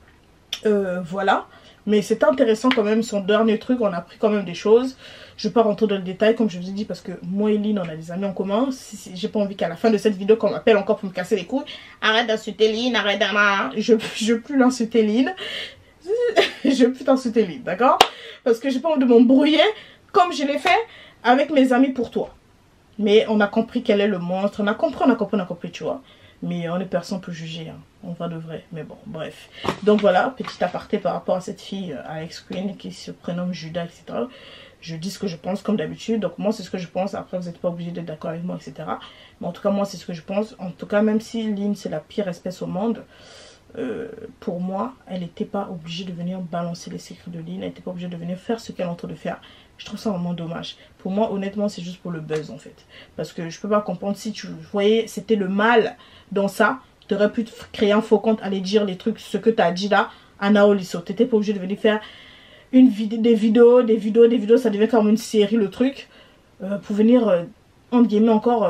Voilà. Mais c'est intéressant quand même, son dernier truc, on a appris quand même des choses. Je ne vais pas rentrer dans le détail, comme je vous ai dit, parce que moi et Lynn, on a des amis en commun. J'ai pas envie qu'à la fin de cette vidéo, qu'on m'appelle encore pour me casser les couilles. Arrête d'insulter Lynn, arrête d'insulter. Je veux plus l'insulter Lynn. Je veux plus t'insulter Lynn, d'accord? Parce que j'ai pas envie de m'embrouiller, comme je l'ai fait avec mes amis pour toi. Mais on a compris quel est le monstre. On a compris, tu vois. Mais on est personne pour juger, hein. On va de vrai, mais bon, bref. Donc voilà, petit aparté par rapport à cette fille, Alex Queen, qui se prénomme Judas, etc. Je dis ce que je pense, comme d'habitude. Donc moi, c'est ce que je pense. Après, vous n'êtes pas obligé d'être d'accord avec moi, etc. Mais en tout cas, moi, c'est ce que je pense. En tout cas, même si Lynn, c'est la pire espèce au monde, pour moi, elle n'était pas obligée de venir balancer les secrets de Lynn. Elle n'était pas obligée de venir faire ce qu'elle est en train de faire. Je trouve ça vraiment dommage. Pour moi, honnêtement, c'est juste pour le buzz, en fait. Parce que je peux pas comprendre si tu voyais, c'était le mal dans ça. Tu aurais pu créer un faux compte, aller dire les trucs, ce que tu as dit là, à Nao Lisso. Tu n'étais pas obligé de venir faire des vidéos, ça devient comme une série, le truc. Pour venir, entre guillemets, encore,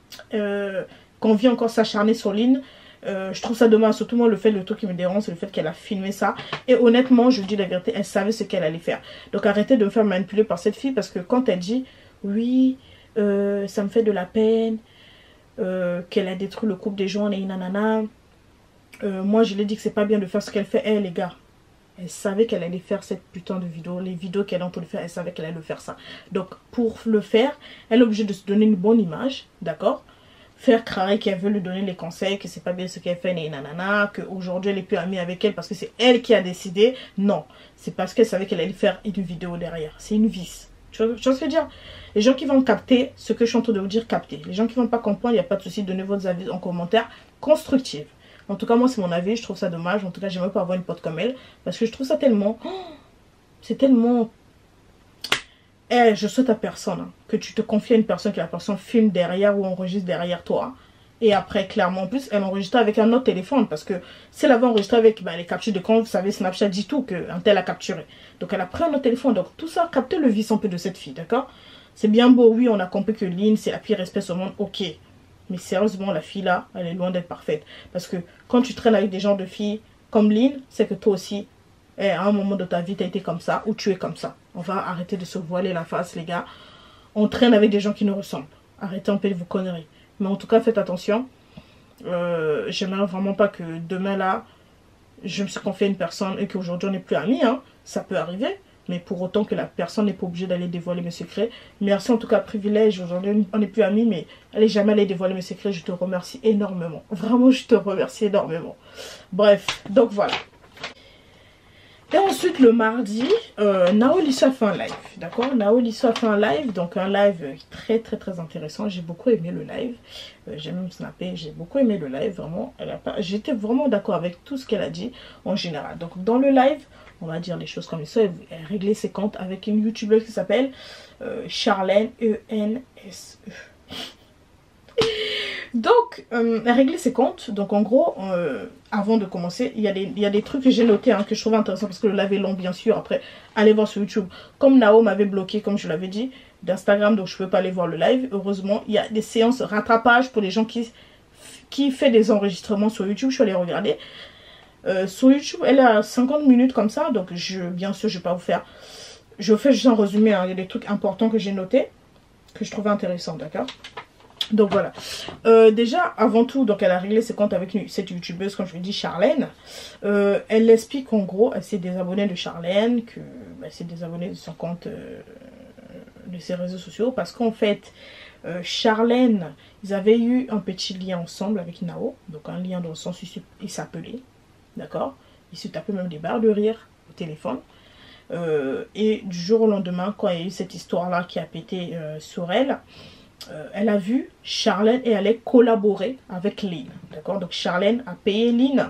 qu'on vient encore s'acharner sur Lynn. Je trouve ça dommage, surtout moi le truc qui me dérange, c'est le fait qu'elle a filmé ça. Et honnêtement, je vous dis la vérité, elle savait ce qu'elle allait faire. Donc arrêtez de me faire manipuler par cette fille, parce que quand elle dit, oui, ça me fait de la peine, qu'elle a détruit le couple des gens, et nanana. Moi je lui ai dit que c'est pas bien de faire ce qu'elle fait, les gars. Elle savait qu'elle allait faire cette putain de vidéo, les vidéos qu'elle est en train de faire, elle savait qu'elle allait le faire ça. Donc pour le faire, elle est obligée de se donner une bonne image, d'accord? faire croire qu'elle veut lui donner les conseils, que c'est pas bien ce qu'elle fait, et nanana, qu'aujourd'hui elle est plus amie avec elle parce que c'est elle qui a décidé. Non, c'est parce qu'elle savait qu'elle allait faire une vidéo derrière. C'est une vis. Tu vois ce que je veux dire? Les gens qui vont capter ce que je suis en train de vous dire, capter. Les gens qui vont pas comprendre, il n'y a pas de souci, donnez votre avis en commentaire constructif. En tout cas, moi, c'est mon avis, je trouve ça dommage. En tout cas, j'aimerais pas avoir une pote comme elle. Parce que je trouve ça tellement... c'est tellement... je souhaite à personne hein, que tu te confies à une personne, que la personne filme derrière ou enregistre derrière toi. Et après, clairement, en plus, elle enregistre avec un autre téléphone. Parce que si elle avait enregistré avec les captures d'écran, vous savez, Snapchat dit tout qu'un tel a capturé. Donc, elle a pris un autre téléphone. Donc, tout ça, captez le vice un peu de cette fille, d'accord? C'est bien beau, oui, on a compris que Lynn, c'est la pire espèce au monde, ok. Mais sérieusement, la fille là, elle est loin d'être parfaite. Parce que quand tu traînes avec des gens de filles comme Lynn, c'est que toi aussi, à un moment de ta vie, tu as été comme ça ou tu es comme ça. On va arrêter de se voiler la face, les gars. On traîne avec des gens qui nous ressemblent. Arrêtez un peu de vos conneries. Mais en tout cas, faites attention. J'aimerais vraiment pas que demain là, je me suis confié à une personne et qu'aujourd'hui on n'est plus amis. Hein. Ça peut arriver. Mais pour autant que la personne n'est pas obligée d'aller dévoiler mes secrets. Merci en tout cas, privilège. Aujourd'hui, on n'est plus amis, mais elle n'est jamais allée dévoiler mes secrets. Je te remercie énormément. Vraiment, je te remercie énormément. Bref, donc voilà. Et ensuite, le mardi, Nao Lisso a fait un live. D'accord? Nao Lisso a fait un live. Donc, un live très, très, très intéressant. J'ai beaucoup aimé le live. J'ai même snappé. J'ai beaucoup aimé le live. Vraiment, j'étais vraiment d'accord avec tout ce qu'elle a dit en général. Donc, dans le live, on va dire les choses comme ça. Elle a réglé ses comptes avec une youtubeuse qui s'appelle Charlène, E-N-S-E. Donc, elle a réglé ses comptes. Donc, en gros, avant de commencer, il y a des trucs que j'ai notés hein, que je trouve intéressants parce que le live est long, bien sûr. Après, allez voir sur YouTube. Comme Nao m'avait bloqué, comme je l'avais dit, d'Instagram, donc je ne peux pas aller voir le live. Heureusement, il y a des séances rattrapage pour les gens qui font des enregistrements sur YouTube. Je suis allée regarder. Sur YouTube, elle a 50 minutes comme ça. Donc, bien sûr, je ne vais pas vous faire... Je fais juste un résumé. Hein, il y a des trucs importants que j'ai notés, que je trouvais intéressants, d'accord? Donc voilà, déjà avant tout, donc elle a réglé ses comptes avec cette youtubeuse, comme je vous dis, Charlène. Elle explique en gros, elle s'est désabonnée de Charlène, que elle s'est désabonnée de son compte de ses réseaux sociaux, parce qu'en fait, Charlène, ils avaient eu un petit lien ensemble avec Nao, donc un lien dans le sens où ils s'appelaient, d'accord? Ils se tapaient même des barres de rire au téléphone. Et du jour au lendemain, quand il y a eu cette histoire-là qui a pété sur elle, elle a vu Charlène et allait collaborer avec Lynn. D'accord? Donc Charlène a payé Lynn.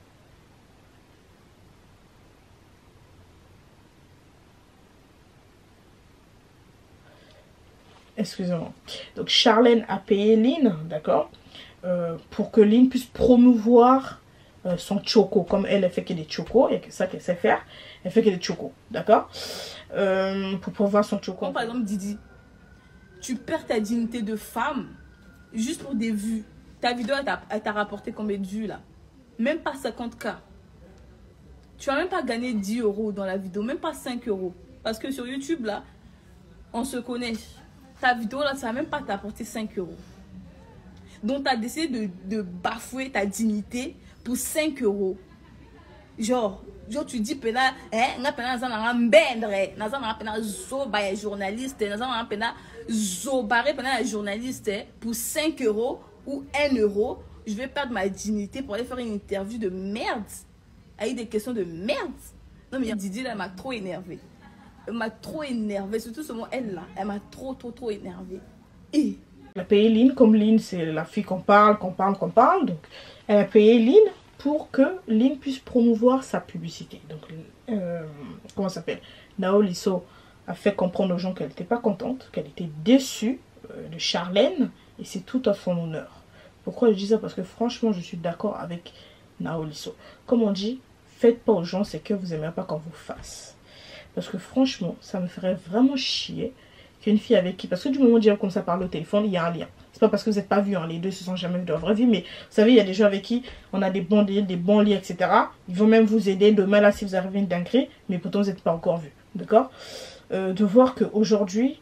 Excusez-moi. Donc Charlène a payé Lynn, d'accord? Pour que Lynn puisse promouvoir son choco. Comme elle fait que des chocos, et que ça qu'elle sait faire, elle fait que des chocos. D'accord? Pour promouvoir son choco. Comme par exemple Didi. Tu perds ta dignité de femme juste pour des vues. Ta vidéo, elle t'a rapporté combien de vues là? Même pas 50K. Tu vas même pas gagné 10 € dans la vidéo, même pas 5 €. Parce que sur YouTube là, on se connaît. Ta vidéo là, ça va même pas t'apporter 5 €. Donc tu as décidé de bafouer ta dignité pour 5 €. Genre tu dis pena nga pena za mbendre na za pena zo ba journaliste na za pena zo baré pena journaliste pour 5 € ou 1 €, je vais perdre ma dignité pour aller faire une interview de merde avec des questions de merde. Non mais Didi là, elle m'a trop énervée. Elle m'a trop énervée, surtout ce mot elle là, elle m'a trop énervée. Et elle a payé Lynn, comme Lynn c'est la fille qu'on parle, donc elle a payé Lynn pour que Lynn puisse promouvoir sa publicité. Donc, comment ça s'appelle? Nao Lisso a fait comprendre aux gens qu'elle n'était pas contente, qu'elle était déçue de Charlène, et c'est tout à son honneur. Pourquoi je dis ça? Parce que franchement, je suis d'accord avec Nao Lisso. Comme on dit, faites pas aux gens ce que vous n'aimez pas qu'on vous fasse. Parce que franchement, ça me ferait vraiment chier qu'une fille avec qui... Parce que du moment où on comme ça parle au téléphone, il y a un lien. C'est pas parce que vous n'êtes pas vus, hein, les deux se sont jamais vus dans la vraie vie, mais vous savez, il y a des gens avec qui on a des bons liens, etc. Ils vont même vous aider demain là si vous arrivez une dinguerie, mais pourtant vous n'êtes pas encore vus, d'accord? De voir qu'aujourd'hui,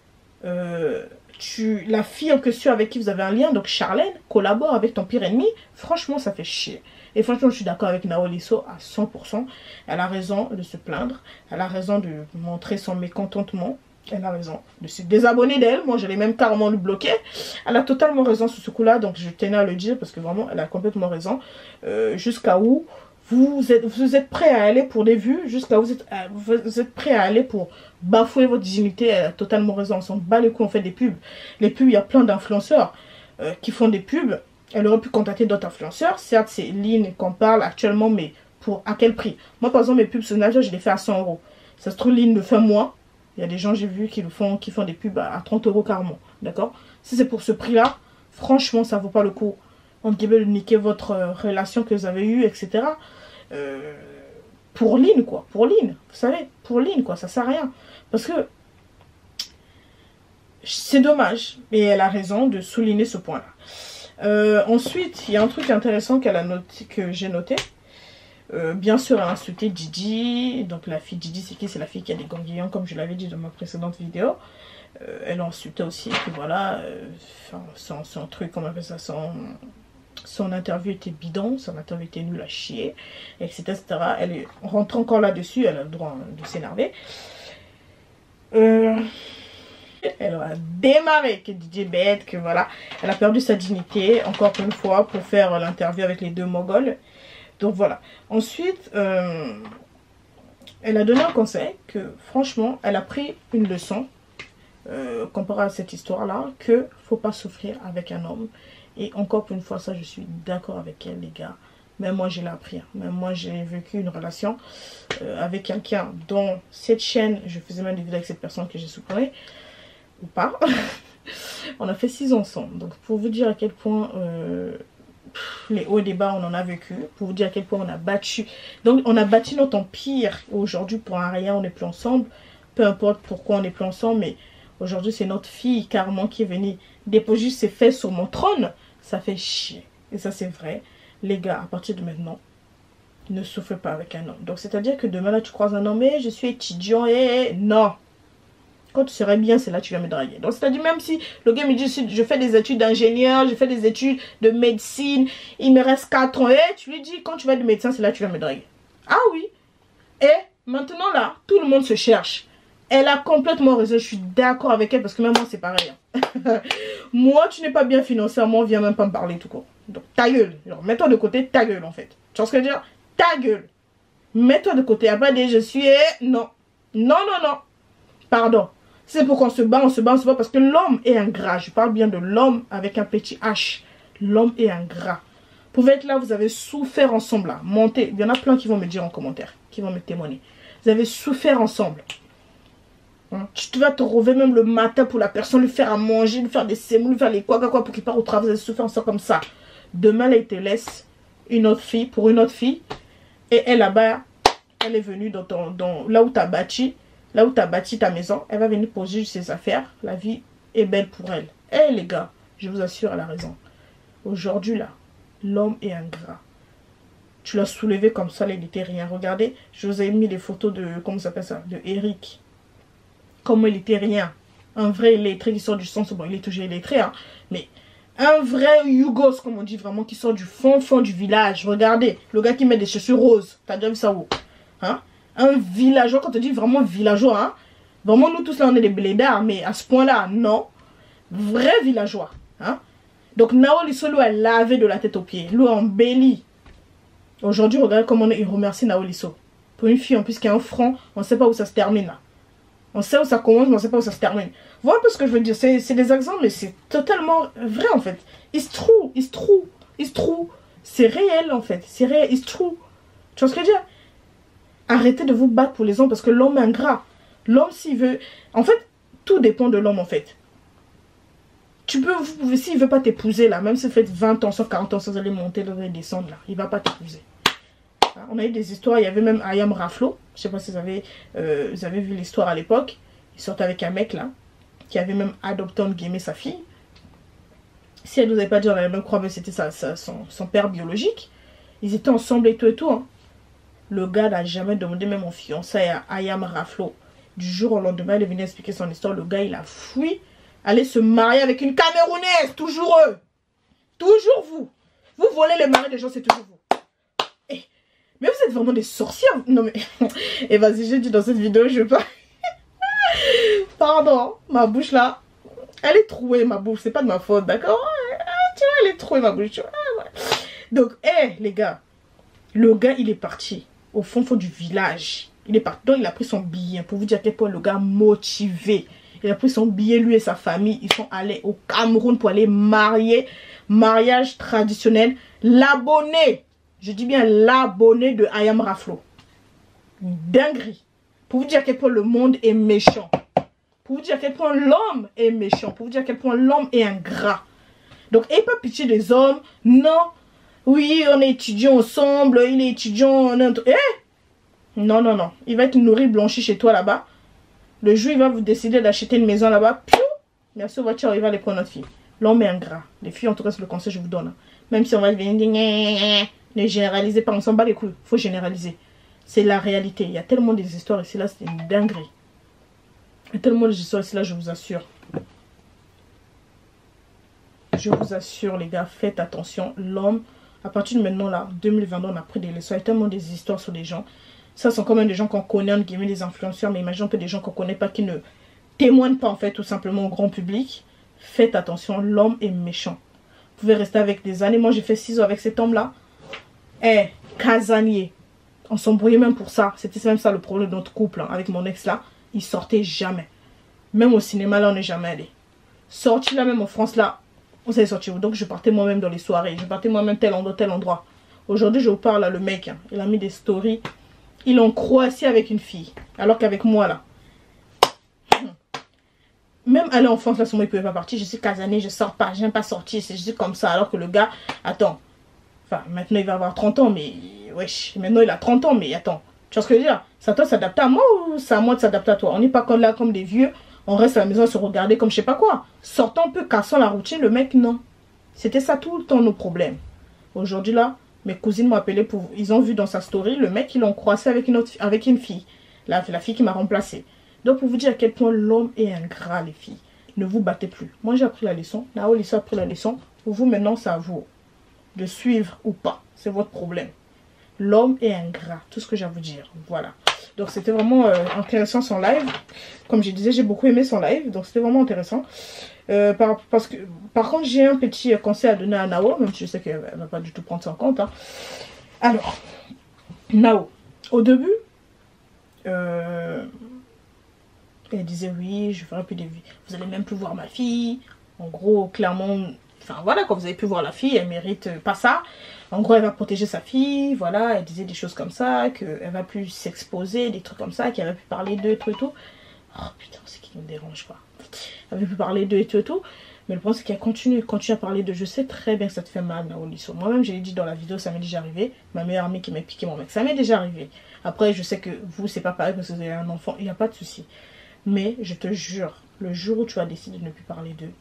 la fille en question avec qui vous avez un lien, donc Charlène, collabore avec ton pire ennemi, franchement ça fait chier. Et franchement je suis d'accord avec Nao Lisso à 100%. Elle a raison de se plaindre, elle a raison de montrer son mécontentement. Elle a raison de se désabonner d'elle. Moi, j'allais même carrément le bloquer. Elle a totalement raison sur ce coup-là. Donc, je tenais à le dire parce que vraiment, elle a complètement raison. Jusqu'à où vous êtes prêt à aller pour des vues. Jusqu'à où vous êtes prêt à aller pour bafouer votre dignité. Elle a totalement raison. On s'en bat les couilles, on fait des pubs. Les pubs, il y a plein d'influenceurs qui font des pubs. Elle aurait pu contacter d'autres influenceurs. Certes, c'est Lynn qu'on parle actuellement, mais à quel prix? Moi, par exemple, mes pubs sur Snapchat, je les fais à 100 €. Ça se trouve, Lynn le fait moins. Il y a des gens, j'ai vu, qui font des pubs à 30 € carrément. D'accord? Si c'est pour ce prix-là, franchement, ça vaut pas le coup. Entre guillemets, de niquer votre relation que vous avez eue, etc. Pour Lynn, quoi. Pour Lynn. Vous savez, pour Lynn, quoi. Ça sert à rien. Parce que c'est dommage. Et elle a raison de souligner ce point-là. Ensuite, il y a un truc intéressant qu'elle a noté, que j'ai noté. Bien sûr, elle a insulté Didi. Donc la fille Didi, c'est qui? C'est la fille qui a des ganglions, comme je l'avais dit dans ma précédente vidéo. Elle a insulté aussi que voilà, son truc, comment on appelle ça, son interview était bidon, son interview était nulle à chier, etc. etc. Elle rentre encore là-dessus, elle a le droit de s'énerver. Elle a démarré que Didi est bête, que voilà, elle a perdu sa dignité, encore une fois, pour faire l'interview avec les deux Mongols. Donc voilà. Ensuite, elle a donné un conseil que franchement, elle a pris une leçon comparé à cette histoire-là, que faut pas souffrir avec un homme. Et encore une fois, ça, je suis d'accord avec elle, les gars. Même moi, je l'ai appris. Même moi, j'ai vécu une relation avec quelqu'un dont cette chaîne, je faisais même des vidéos avec cette personne que j'ai supprimée, ou pas. On a fait 6 ans ensemble. Donc, pour vous dire à quel point... les hauts et les bas, on en a vécu. Pour vous dire à quel point on a battu. Donc, on a bâti notre empire. Aujourd'hui, pour un rien, on n'est plus ensemble. Peu importe pourquoi on n'est plus ensemble. Mais aujourd'hui, c'est notre fille, carrément, qui est venue déposer ses fesses sur mon trône. Ça fait chier. Et ça, c'est vrai. Les gars, à partir de maintenant, ne souffrez pas avec un homme. Donc, c'est-à-dire que demain, là, tu croises un homme, et je suis étudiant, et non. Quand tu serais bien, c'est là que tu vas me draguer. Donc, c'est-à-dire, même si le gars me dit, je fais des études d'ingénieur, je fais des études de médecine, il me reste 4 ans, et tu lui dis, quand tu vas être médecin, c'est là que tu vas me draguer. Ah oui. Et maintenant, là, tout le monde se cherche. Elle a complètement raison, je suis d'accord avec elle, parce que même moi, c'est pareil. Hein. Moi, tu n'es pas bien financièrement, viens même pas me parler tout court. Donc, ta gueule. Mets-toi de côté, ta gueule, en fait. Tu vois ce que je veux dire? Ta gueule. Mets-toi de côté. Après, je suis... Non. Non, non, non. Pardon. C'est pour qu'on se bat, on se bat, on se bat. Parce que l'homme est ingrat. Je parle bien de l'homme avec un petit H. L'homme est ingrat. Vous pouvez être là, vous avez souffert ensemble. Là. Montez. Il y en a plein qui vont me dire en commentaire. Qui vont me témoigner. Vous avez souffert ensemble. Hein? Tu vas te retrouver même le matin pour la personne, lui faire à manger, lui faire des sémoules, lui faire les quoi pour qu'il parte au travail. Vous avez souffert ensemble comme ça. Demain, elle te laisse une autre fille pour une autre fille. Et elle là-bas, elle est venue dans là où tu as bâti. Là où tu as bâti ta maison, elle va venir poser ses affaires. La vie est belle pour elle. Eh les gars, je vous assure, elle a raison. Aujourd'hui là, l'homme est ingrat. Tu l'as soulevé comme ça, là, il n'était rien. Regardez, je vous ai mis les photos de, comment ça s'appelle ça, de Eric. Comment il était rien. Un vrai illettré qui sort du sens, bon il est toujours illettré, hein, mais un vrai Yougos, comme on dit vraiment, qui sort du fond du village. Regardez, le gars qui met des chaussures roses. T'as déjà vu ça où? Hein? Un villageois, quand on dit vraiment villageois, hein? Vraiment nous tous là on est des blédards, mais à ce point-là, non. Vrai villageois. Hein? Donc Nao Lisso, lui a lavé de la tête aux pieds. Lui a embelli. Aujourd'hui, regardez comment il remercie Nao Lisso. Pour une fille en plus qui a un front, on ne sait pas où ça se termine là. On sait où ça commence, mais on ne sait pas où ça se termine. Voilà un peu ce que je veux dire. C'est des exemples, mais c'est totalement vrai en fait. It's true, it's true, it's true. C'est réel en fait. C'est réel, it's true. Tu vois ce que je veux dire? Arrêtez de vous battre pour les hommes parce que l'homme est ingrat. L'homme, s'il veut... En fait, tout dépend de l'homme en fait. S'il ne veut pas t'épouser là, même si vous faites 20 ans, 140 ans, sans aller monter, sans aller descendre là, il ne va pas t'épouser. On a eu des histoires, il y avait même Ayam Raflo. Je ne sais pas si vous avez vu l'histoire à l'époque. Il sortait avec un mec là, qui avait même adopté entre guillemets sa fille. Si elle ne nous avait pas dit, on allait même croire que c'était son père biologique. Ils étaient ensemble et tout. Hein. Le gars n'a jamais demandé même en fiançailles à Ayam Raflo. Du jour au lendemain, il est venu expliquer son histoire. Le gars, il a fui. Aller se marier avec une Camerounaise. Toujours eux. Toujours vous. Vous volez les maris des gens, c'est toujours vous. Mais vous êtes vraiment des sorcières. Non mais... Et vas-y, j'ai dit dans cette vidéo, je veux pas... Pardon, ma bouche là, elle est trouée, ma bouche, c'est pas de ma faute, d'accord? Tu vois, elle est trouée, ma bouche. Tu vois, ouais. Donc, les gars, le gars, il est parti au fond du village. Il est parti, donc il a pris son billet, pour vous dire à quel point le gars motivé. Il a pris son billet, lui et sa famille, ils sont allés au Cameroun pour aller marier, mariage traditionnel, l'abonné, je dis bien l'abonné de Ayam Raflo. Une dinguerie. Pour vous dire à quel point le monde est méchant. Pour vous dire à quel point l'homme est méchant. Pour vous dire à quel point l'homme est ingrat. Donc, ayez pas pitié des hommes. Non. Oui, on est étudiants ensemble. Il est étudiant. Non, non, non. Il va être nourri, blanchi chez toi là-bas. Le jour, il va vous décider d'acheter une maison là-bas. Merci aux voitures, il va aller prendre notre fille. L'homme est ingrat. Les filles, en tout cas, c'est le conseil que je vous donne. Même si on va venir dire, ne généralisez pas. On s'en bat les couilles. Il faut généraliser. C'est la réalité. Il y a tellement des histoires ici, là, c'est une dinguerie. Il y a tellement d'histoires ici, là, je vous assure. Je vous assure, les gars, faites attention. L'homme, à partir de maintenant, là, 2022, on a pris des leçons. Il y a tellement des histoires sur les gens. Ça, sont quand même des gens qu'on connaît, entre guillemets, des influenceurs. Mais imaginons que des gens qu'on ne connaît pas, qui ne témoignent pas, en fait, tout simplement au grand public. Faites attention, l'homme est méchant. Vous pouvez rester avec des années. Moi, j'ai fait 6 ans avec cet homme-là. Casanier. On s'embrouillait même pour ça. C'était même ça le problème de notre couple, hein, avec mon ex là. Il sortait jamais. Même au cinéma là, on n'est jamais allé. Sorti là, même en France là, on s'est sorti. Donc je partais moi-même dans les soirées. Je partais moi-même tel endroit. Aujourd'hui, je vous parle là, le mec, hein, il a mis des stories. Il est en Croatie avec une fille. Alors qu'avec moi là. Même aller en France là, sur moi, il ne pouvait pas partir. Je suis casanier, je sors pas, j'aime pas sortir. C'est juste comme ça. Alors que le gars, attends. Enfin, maintenant il va avoir 30 ans, mais wesh, maintenant il a 30 ans, mais attends. Tu vois ce que je veux dire? C'est à toi de s'adapter à moi ou c'est à moi de s'adapter à toi? On n'est pas comme là, comme des vieux. On reste à la maison à se regarder comme je sais pas quoi. Sortant un peu, cassant la routine, le mec, non. C'était ça tout le temps nos problèmes. Aujourd'hui là, mes cousines m'ont appelé pour... Ils ont vu dans sa story, le mec, il en croisé avec une fille. La fille qui m'a remplacée. Donc pour vous dire à quel point l'homme est ingrat, les filles. Ne vous battez plus. Moi j'ai appris la leçon. Nao Lissa a appris la leçon. Pour vous maintenant, c'est à vous de suivre ou pas. C'est votre problème. L'homme est ingrat. Tout ce que j'ai à vous dire. Voilà. Donc c'était vraiment intéressant son live. Comme je disais, j'ai beaucoup aimé son live. Donc c'était vraiment intéressant. Par contre, j'ai un petit conseil à donner à Nao. Même si je sais qu'elle ne va pas du tout prendre ça en compte. Hein. Alors, Nao, au début, elle disait oui, je ferai plus de vie. Vous allez même plus voir ma fille. En gros, clairement... Enfin voilà, quand vous avez pu voir la fille, elle mérite pas ça. En gros, elle va protéger sa fille, voilà, elle disait des choses comme ça, qu'elle va plus s'exposer, des trucs comme ça, qu'elle va plus parler d'eux et tout et tout. Oh putain, c'est qui me dérange pas. Elle va plus parler d'eux et tout et tout. Mais le problème, c'est qu'elle continue à parler d'eux. Je sais très bien que ça te fait mal, Nao Lissa. Moi-même, je l'ai dit dans la vidéo, ça m'est déjà arrivé. Ma meilleure amie qui m'a piqué mon mec, ça m'est déjà arrivé. Après, je sais que vous, c'est pas pareil parce que vous avez un enfant, il n'y a pas de souci. Mais je te jure, le jour où tu vas décider de ne plus parler d'eux,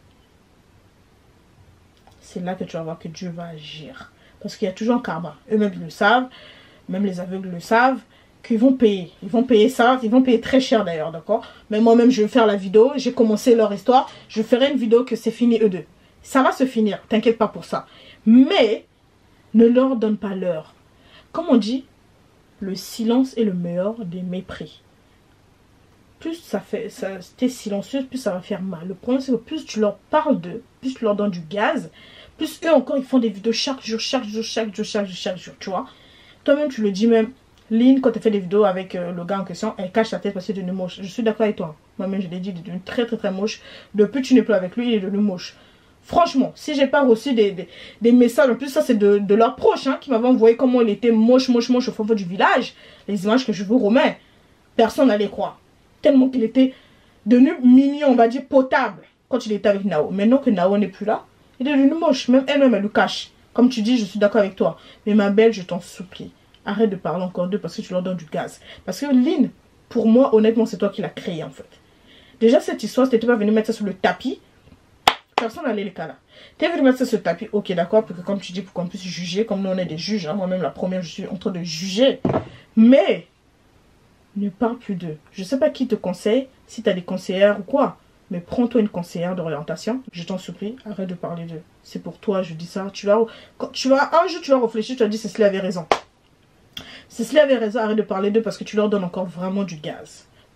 c'est là que tu vas voir que Dieu va agir. Parce qu'il y a toujours un karma. Eux-mêmes, ils le savent. Même les aveugles le savent. Qu'ils vont payer. Ils vont payer ça. Ils vont payer très cher d'ailleurs, d'accord? Mais moi-même, je vais faire la vidéo. J'ai commencé leur histoire. Je ferai une vidéo que c'est fini eux deux. Ça va se finir. T'inquiète pas pour ça. Mais, ne leur donne pas l'heure. Comme on dit, le silence est le meilleur des mépris. Plus t'es silencieuse, plus ça va faire mal. Le problème, c'est que plus tu leur parles d'eux, plus tu leur donnes du gaz, plus eux encore, ils font des vidéos chaque jour, tu vois. Toi-même, tu le dis même. Lynn, quand elle fait des vidéos avec le gars en question, elle cache sa tête parce qu'il est devenu moche. Je suis d'accord avec toi. Moi-même, je l'ai dit, il est devenu très moche. Depuis que tu n'es plus avec lui, il est devenu moche. Franchement, si j'ai pas reçu des messages, en plus ça c'est de leurs proches hein, qui m'avaient envoyé comment il était moche au fond du village, les images que je vous remets, personne n'allait croire. Tellement qu'il était devenu mignon, on va dire potable, quand il était avec Nao. Maintenant que Nao n'est plus là, il est devenu moche. Même elle-même, elle le cache. Comme tu dis, je suis d'accord avec toi. Mais ma belle, je t'en supplie. Arrête de parler encore d'eux parce que tu leur donnes du gaz. Parce que Lynn, pour moi, honnêtement, c'est toi qui l'as créé en fait. Déjà, cette histoire, si tu n'étais pas venu mettre ça sur le tapis, personne n'allait les cas là. Tu es venu mettre ça sur le tapis, ok, d'accord, pour que comme tu dis, pour qu'on puisse juger, comme nous on est des juges, hein, moi-même la première, je suis en train de juger. Mais, ne parle plus d'eux. Je ne sais pas qui te conseille, si tu as des conseillères ou quoi. Mais prends-toi une conseillère d'orientation. Je t'en supplie, arrête de parler d'eux. C'est pour toi, je dis ça. Un jour, tu vas réfléchir, tu vas dire, Cécilie avait raison. Cécilie avait raison, arrête de parler d'eux parce que tu leur donnes encore vraiment du gaz.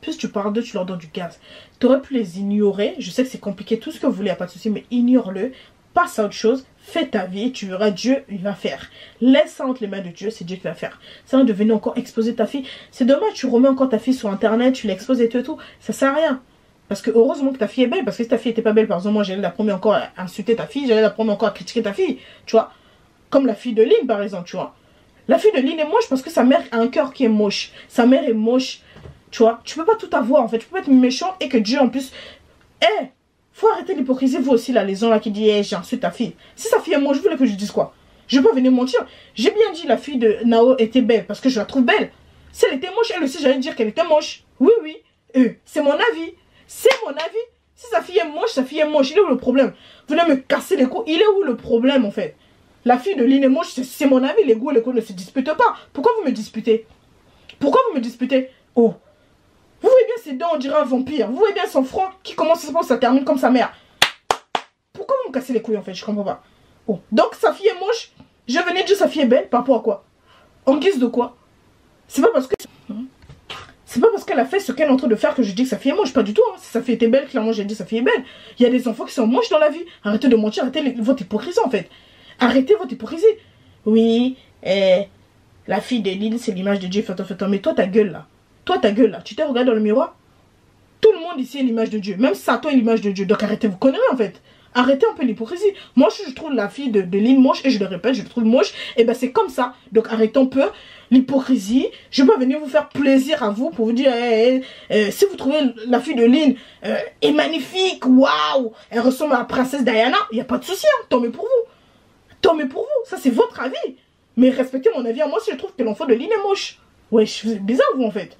plus tu parles d'eux, tu leur donnes du gaz. Tu aurais pu les ignorer. Je sais que c'est compliqué, tout ce que vous voulez, il n'y a pas de souci, mais ignore-le. Passe à autre chose, fais ta vie, tu verras, Dieu, il va faire. Laisse ça entre les mains de Dieu, c'est Dieu qui va faire. Ça va devenir encore exposer ta fille. C'est dommage, tu remets encore ta fille sur internet, tu l'exposes et tout, ça sert à rien. Parce que heureusement que ta fille est belle, parce que si ta fille était pas belle, par exemple, moi j'allais la première encore à insulter ta fille, j'allais la première encore à critiquer ta fille, tu vois. Comme la fille de Lynn, par exemple, tu vois. La fille de Lynn est moche parce que sa mère a un cœur qui est moche. Sa mère est moche, tu vois. Tu peux pas tout avoir, en fait. Tu peux pas être méchant et que Dieu, en plus... Faut arrêter l'hypocrisie, vous aussi, là, les gens là qui disent j'insulte ta fille. Si sa fille est moche, vous voulez que je dise quoi? Je vais pas venir mentir. J'ai bien dit la fille de Nao était belle parce que je la trouve belle. Si elle était moche, elle aussi, j'allais dire qu'elle était moche. Oui, oui. C'est mon avis. C'est mon avis. Si sa fille est moche, sa fille est moche. Il est où le problème? Vous voulez me casser les coups? Il est où le problème, en fait? La fille de Lynn est moche, c'est mon avis. Les goûts et les coups ne se disputent pas. Pourquoi vous me disputez? Pourquoi vous me disputez? Oh. Vous voyez bien ses dents, on dirait un vampire. Vous voyez bien son front qui commence à ça termine comme sa mère. Pourquoi vous me cassez les couilles en fait? Je comprends pas. Oh. Donc sa fille est moche. Je venais dire sa fille est belle. Par rapport à quoi? En guise de quoi? C'est pas parce que... C'est pas parce qu'elle a fait ce qu'elle est en train de faire que je dis que sa fille est moche. Pas du tout. Hein. Si sa fille était belle, clairement j'ai dit sa fille est belle. Il y a des enfants qui sont moches dans la vie. Arrêtez de mentir. Arrêtez votre hypocrisie en fait. Arrêtez votre hypocrisie. Oui. La fille de Lynn c'est l'image de Dieu. Fais-toi. Mais toi ta gueule là. Toi, ta gueule là, tu t'es regardé dans le miroir? Tout le monde ici est l'image de Dieu. Même Satan est l'image de Dieu. Donc arrêtez vos conneries en fait. Arrêtez un peu l'hypocrisie. Moi, je trouve la fille de Lynn moche et je le répète, je le trouve moche. Et ben c'est comme ça. Donc arrêtez un peu l'hypocrisie. Je vais pas venir vous faire plaisir à vous pour vous dire si vous trouvez la fille de Lynn est magnifique, waouh, elle ressemble à la princesse Diana, il n'y a pas de souci. Hein. Tant mieux pour vous. Tant mieux pour vous. Ça, c'est votre avis. Mais respectez mon avis à moi si je trouve que l'enfant de Lynn est moche. Ouais, c'est bizarre vous en fait.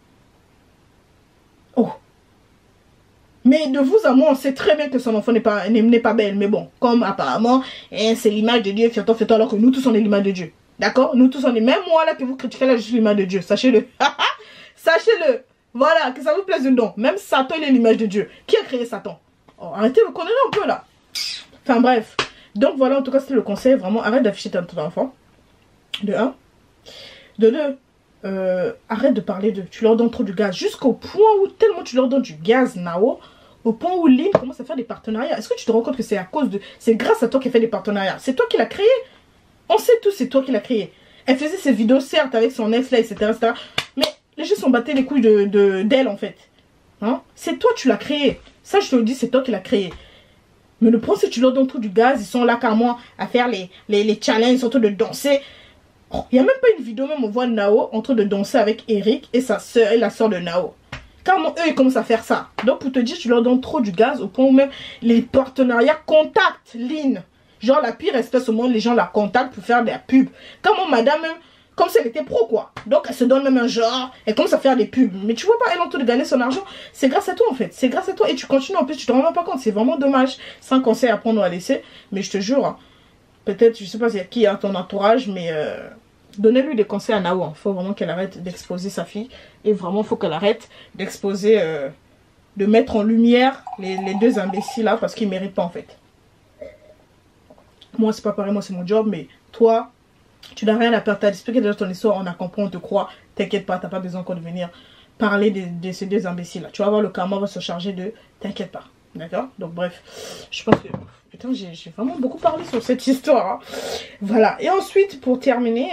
Oh. Mais de vous à moi, on sait très bien que son enfant n'est pas belle. Mais bon, comme apparemment, c'est l'image de Dieu, fais-toi, alors que nous tous on est l'image de Dieu. D'accord? Nous tous on est, même moi là que vous critiquez là, je suis l'image de Dieu. Sachez-le. Sachez-le. Voilà, que ça vous plaise ou non. Même Satan, il est l'image de Dieu. Qui a créé Satan? Oh, arrêtez de connaître un peu là. Enfin bref. Donc voilà, en tout cas, c'était le conseil. Vraiment, arrête d'afficher ton enfant. De 1. De 2. Arrête de parler d'eux, tu leur donnes trop du gaz jusqu'au point où tellement tu leur donnes du gaz Nao, au point où Lynn commence à faire des partenariats. Est-ce que tu te rends compte que c'est à cause de... C'est grâce à toi qu'elle fait des partenariats. C'est toi qui l'as créé. On sait tous, c'est toi qui l'as créé. Elle faisait ses vidéos certes avec son ex là, etc. Mais les gens sont battés les couilles d'elle en fait. Hein? C'est toi tu l'as créé. Ça je te le dis, c'est toi qui l'as créé. Mais le problème c'est que tu leur donnes trop du gaz. Ils sont là carrément à faire les challenges, surtout de danser. Il n'y a même pas une vidéo, même on voit Nao en train de danser avec Eric et sa soeur et la soeur de Nao. Carrément, eux, ils commencent à faire ça. Donc, pour te dire, tu leur donnes trop du gaz au point où même les partenariats contactent Lynn. Genre, la pire espèce au monde, les gens la contactent pour faire de la pub. Comment madame, même, comme si elle était pro, quoi. Donc, elle se donne même un genre, elle commence à faire des pubs. Mais tu vois pas, elle est en train de gagner son argent. C'est grâce à toi, en fait. C'est grâce à toi. Et tu continues, en plus, tu te rends même pas compte. C'est vraiment dommage. C'est un conseil à prendre ou à laisser. Mais je te jure, hein, peut-être, je sais pas qui est à ton entourage, mais donnez-lui des conseils à Nao. Il faut vraiment qu'elle arrête d'exposer sa fille. Et vraiment, il faut qu'elle arrête d'exposer, de mettre en lumière les deux imbéciles là, parce qu'ils ne méritent pas en fait. Moi, c'est pas pareil, moi c'est mon job, mais toi, tu n'as rien à perdre. Tu as expliqué déjà ton histoire, on a compris, on te croit. T'inquiète pas, tu n'as pas besoin encore de venir parler de ces deux imbéciles là. Tu vas voir, le karma va se charger de... T'inquiète pas, d'accord? Donc bref, je pense que... Putain, j'ai vraiment beaucoup parlé sur cette histoire. Hein. Voilà. Et ensuite, pour terminer,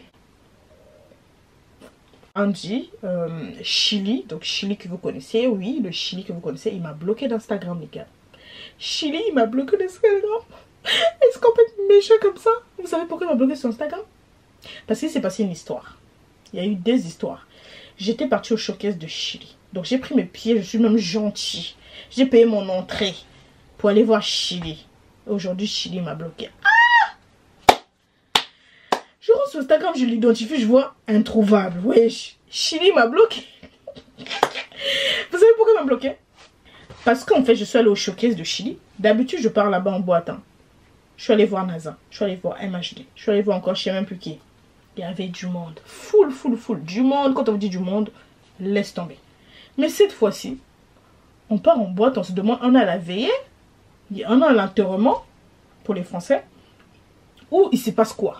Andy, Chili. Donc, Chili que vous connaissez. Oui, le Chili que vous connaissez. Il m'a bloqué d'Instagram, les gars. Chili, il m'a bloqué d'Instagram. Est-ce qu'on peut être méchant comme ça? Vous savez pourquoi il m'a bloqué sur Instagram? Parce qu'il s'est passé une histoire. Il y a eu des histoires. J'étais partie au showcase de Chili. Donc, j'ai pris mes pieds. Je suis même gentille. J'ai payé mon entrée pour aller voir Chili. Aujourd'hui, Chili m'a bloqué. Ah! Je rentre sur Instagram, je l'identifie, je vois introuvable. Wesh, Chili m'a bloqué. Vous savez pourquoi il m'a bloqué? Parce qu'en fait, je suis allée au showcase de Chili. D'habitude, je pars là-bas en boîte. Hein. Je suis allée voir NASA. Je suis allée voir MHD. Je suis allée voir encore, je sais même plus qui. Il y avait du monde. Full. Du monde. Quand on vous dit du monde, laisse tomber. Mais cette fois-ci, on part en boîte, on se demande, on a la veillée. On a l'enterrement pour les Français où il se passe quoi?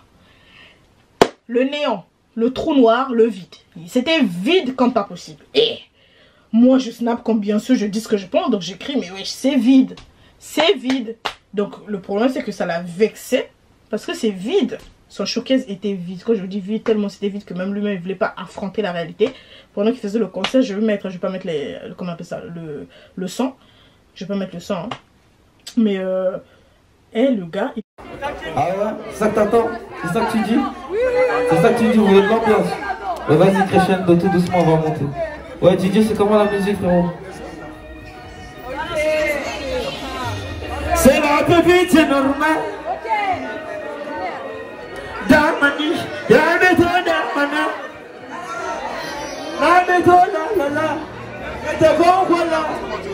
Le néant, le trou noir, le vide. C'était vide comme pas possible. Et Moi, je snap comme bien sûr, je dis ce que je pense. Donc, j'écris, mais wesh, c'est vide. C'est vide. Donc, le problème, c'est que ça l'a vexé. Parce que c'est vide. Son showcase était vide. Quand je dis vide, tellement c'était vide que même lui-même, il ne voulait pas affronter la réalité. Pendant qu'il faisait le concert, je vais pas mettre comment on appelle ça, le son. Je vais pas mettre le son. Hein. Mais, le gars... Ah ouais, c'est ça que t'attends? C'est ça que tu dis? C'est ça que tu dis, vous voulez de l'ambiance? Mais vas-y, crescendo, tout doucement, on va monter. Ouais, DJ, c'est comment la musique, frérot? C'est un peu vite, c'est normal. Damani, y'a toi damana. La méthode, la la. Et t'es bon, voilà.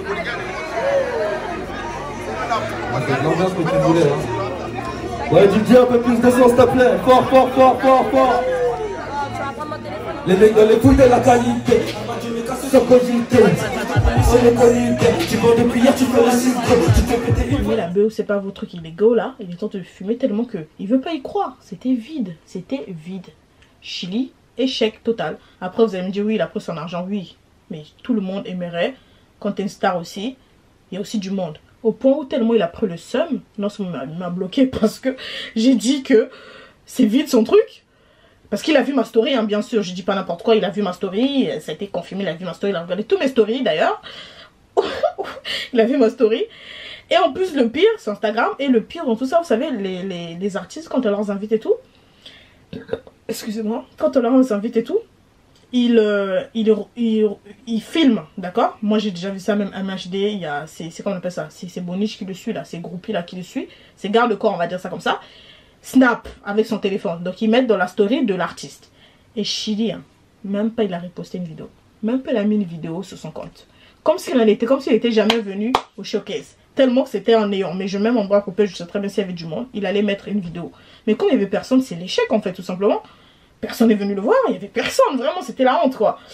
C'est l'ambiance que tu voulais, hein. Ouais, DJ, un peu plus de son, s'il te plaît. Fort, fort, fort, fort, fort. Les mecs dans les couilles de la qualité. Sans cogiter. On est connecté. Tu vas de prière, tu peux la suivre. Mais la BO, c'est pas votre truc, il est go là. Il est temps de fumer tellement que il veut pas y croire. C'était vide. C'était vide. Chili, échec total. Après, vous allez me dire, oui, il a pris son argent. Oui. Mais tout le monde aimerait. Quand t'es une star aussi, il y a aussi du monde. Au point où tellement il a pris le seum. Non, ça m'a bloqué parce que j'ai dit que c'est vide son truc. Parce qu'il a vu ma story, hein, bien sûr. Je dis pas n'importe quoi, il a vu ma story. Ça a été confirmé, il a vu ma story. Il a regardé tous mes stories d'ailleurs. Il a vu ma story. Et en plus, le pire, c'est Instagram. Et le pire dans tout ça, vous savez, les artistes, quand on leur invite et tout. Excusez-moi. Quand on leur invite et tout, ils filment, d'accord? Moi, j'ai déjà vu ça même MHD. C'est comment on appelle ça? C'est Boniche qui le suit, là. C'est Groupie, là, qui le suit. C'est garde le corps, on va dire ça comme ça. Snap avec son téléphone. Donc, ils mettent dans la story de l'artiste. Et Chili, hein, même pas il a reposté une vidéo. Même pas il a mis une vidéo sur son compte. Comme s'il était jamais venu au showcase. Tellement que c'était un néant. Mais je mets mon bras coupé, je sais très bien s'il y avait du monde. Il allait mettre une vidéo. Mais comme il y avait personne, c'est l'échec en fait, tout simplement. Personne n'est venu le voir. Il y avait personne. Vraiment, c'était la honte, quoi.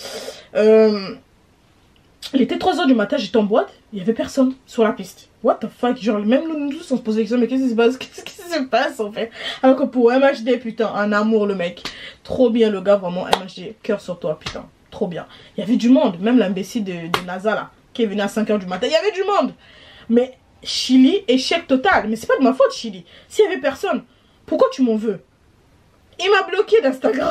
Il était 3 h du matin, j'étais en boîte. Il y avait personne sur la piste. What the fuck? Genre, même nous tous, on se posait la question, mais qu'est-ce qui se passe? Qu'est-ce qui se passe, en fait? Alors que pour MHD, putain, un amour, le mec. Trop bien, le gars, vraiment, MHD. Cœur sur toi, putain. Trop bien. Il y avait du monde. Même l'imbécile de NASA, là, qui est venu à 5 h du matin. Il y avait du monde. Mais Chili, échec total. Mais c'est pas de ma faute, Chili. S'il y avait personne, pourquoi tu m'en veux? Il m'a bloqué d'Instagram.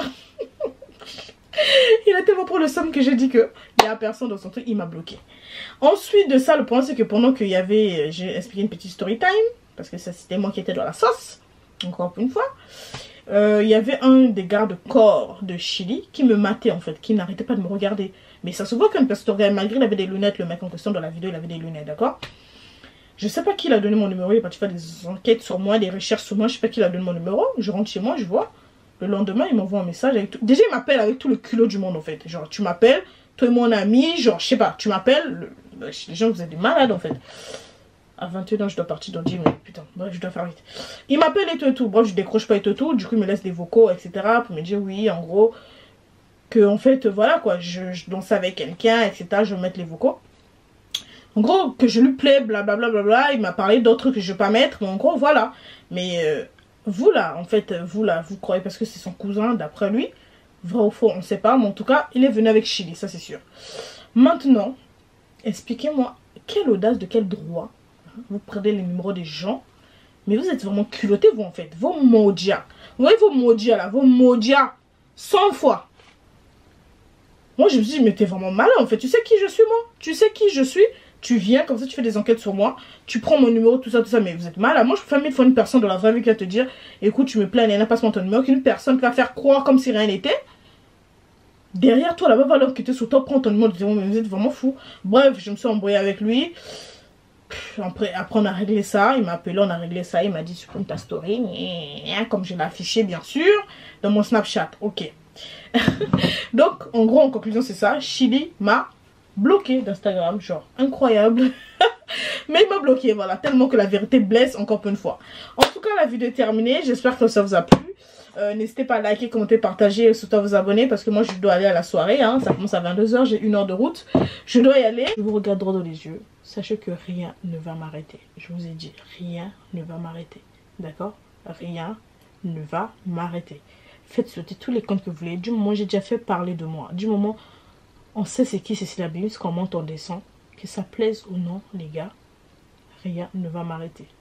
Il a tellement pris le somme que j'ai dit que il y a personne dans son truc, il m'a bloqué. Ensuite de ça, le point c'est que pendant qu'il y avait, j'ai expliqué une petite story time, parce que ça c'était moi qui étais dans la sauce, encore une fois. Il y avait un des gardes-corps de Chili qui me matait en fait, qui n'arrêtait pas de me regarder. Mais ça se voit qu'un pasteur, malgré il avait des lunettes, le mec en question dans la vidéo il avait des lunettes, d'accord? Je sais pas qui l'a donné mon numéro, il est parti faire des enquêtes sur moi, des recherches sur moi, je sais pas qui l'a donné mon numéro. Je rentre chez moi, je vois. Le lendemain, il m'envoie un message avec tout. Déjà, il m'appelle avec tout le culot du monde, en fait. Genre, tu m'appelles, toi et mon ami, genre, je sais pas, tu m'appelles. Les gens, vous êtes des malades, en fait. À 21 h, je dois partir dans 10 minutes. Putain, bref, je dois faire vite. Il m'appelle et tout. Bref, je décroche pas et tout. Du coup, il me laisse des vocaux, etc. Pour me dire, oui, en gros, que, en fait, voilà, quoi. Je danse avec quelqu'un, etc. Je vais mettre les vocaux. En gros, que je lui plais, blablabla. Bla, bla, bla. Il m'a parlé d'autres trucs que je vais pas mettre. Mais en gros, voilà. Mais. Vous là, en fait, vous là, vous croyez parce que c'est son cousin, d'après lui. Vrai ou faux, on ne sait pas. Mais en tout cas, il est venu avec Chili, ça c'est sûr. Maintenant, expliquez-moi, quelle audace, de quel droit vous prenez les numéros des gens. Mais vous êtes vraiment culottés, vous en fait. Vos maudias. Vous voyez vos maudias là, vos maudias. 100 fois. Moi, je me dis, mais t'es vraiment malin en fait. Tu sais qui je suis, moi? Tu sais qui je suis? Tu viens, comme ça tu fais des enquêtes sur moi, tu prends mon numéro, tout ça, mais vous êtes mal. Moi je peux faire 1000 fois une personne dans la vraie vie qui va te dire, écoute, tu me plains, il n'y a pas ton numéro, qu'une personne qui va faire croire comme si rien n'était. Derrière toi, la même valeur qui était sur toi, prends ton numéro, tu dis, mais vous êtes vraiment fou. Bref, je me suis embrouillée avec lui. Après on a réglé ça, il m'a appelé, on a réglé ça, il m'a dit, supprime ta story, comme je l'ai affiché bien sûr, dans mon Snapchat, ok. Donc, en gros, en conclusion, c'est ça, Chili m'a bloqué d'Instagram, genre incroyable. Mais il m'a bloqué, voilà, tellement que la vérité blesse encore une fois. En tout cas, la vidéo est terminée, j'espère que ça vous a plu. N'hésitez pas à liker, commenter, partager, surtout à vous abonner parce que moi je dois aller à la soirée, hein. Ça commence à 22 h, j'ai 1 heure de route, je dois y aller. Je vous regarde droit dans les yeux, sachez que rien ne va m'arrêter. Je vous ai dit, rien ne va m'arrêter, d'accord? Rien ne va m'arrêter. Faites sauter tous les comptes que vous voulez, du moment où j'ai déjà fait parler de moi, du moment On sait c'est qui Cécilia Bims, qu'on monte, on descend. Que ça plaise ou non, les gars, rien ne va m'arrêter.